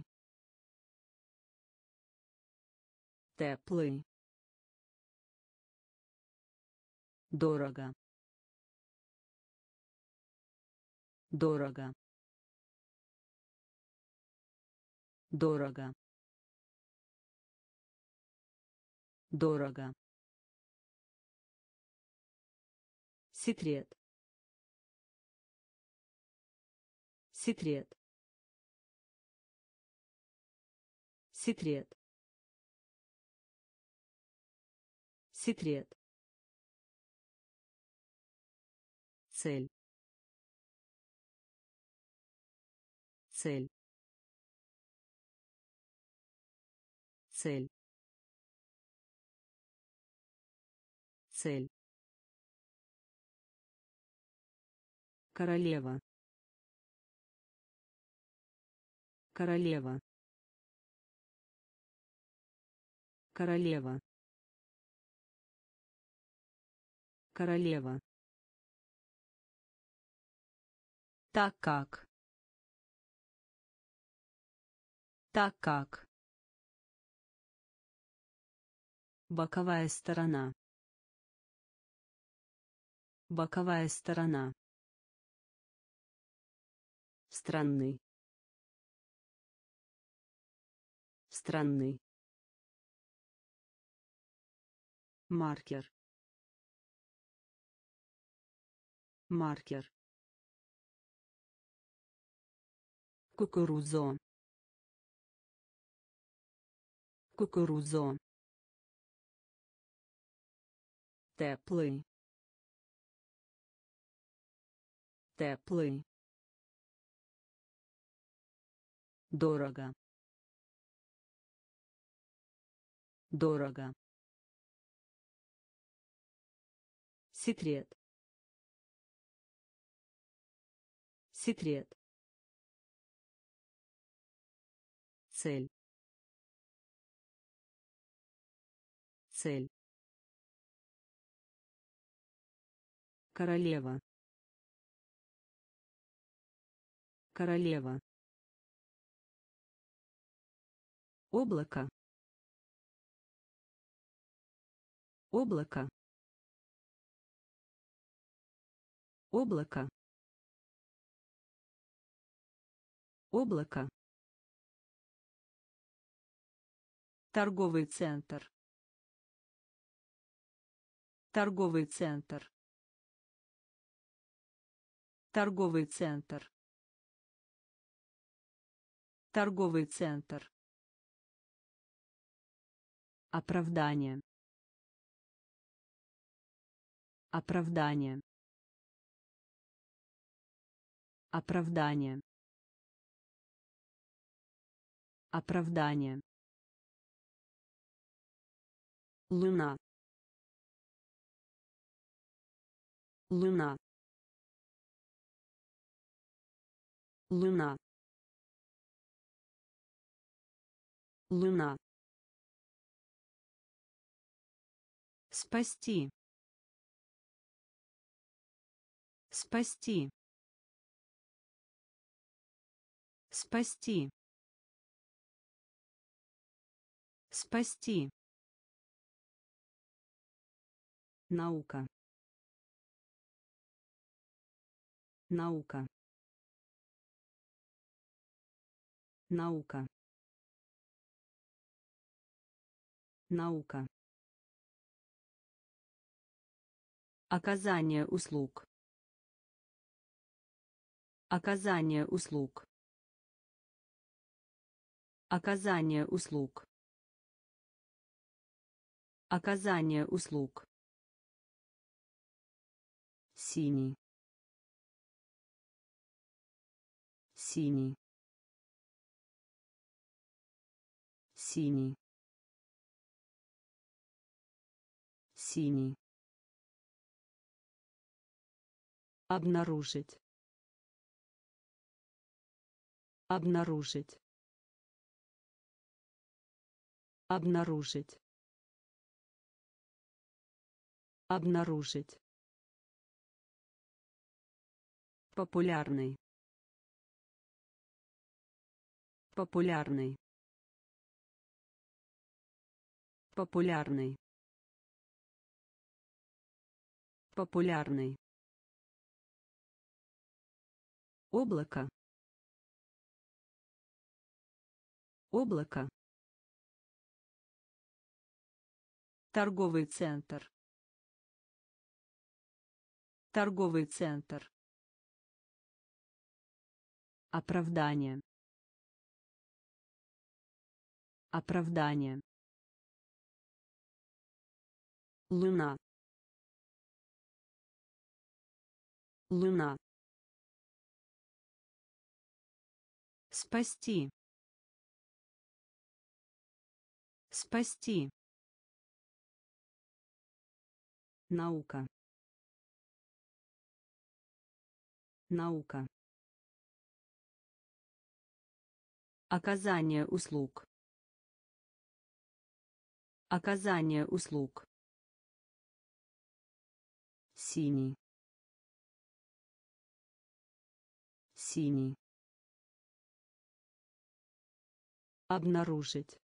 Теплый. Дорого. Дорого. Дорого. Дорого. Секрет. Секрет. Секрет. Секрет. Цель. Цель. Цель. Цель. Королева. Королева. Королева. Королева. Так как. Так как. Боковая сторона. Боковая сторона. Странный. Странный. Маркер. Маркер. Кукурузо. Кукурузо. Теплый. Теплый. Дорого. Дорого. Секрет. Секрет. Цель. Цель. Королева. Королева. Облако. облако, облако, облако, торговый центр, торговый центр, торговый центр, торговый центр, оправдание, оправдание, оправдание, оправдание, луна, луна, луна, луна, спасти, спасти, спасти, спасти, наука, наука, наука, наука, оказание услуг, оказание услуг, оказание услуг, оказание услуг, синий, синий, синий, синий, обнаружить, обнаружить, обнаружить, обнаружить, популярный, популярный, популярный, популярный, облако, облако, торговый центр, торговый центр, оправдание, оправдание, луна, луна, спасти, спасти, наука, наука, оказание услуг, оказание услуг, синий, синий, обнаружить,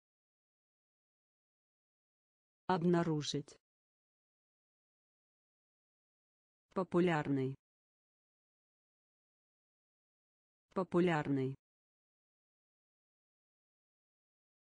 обнаружить, популярный, популярный,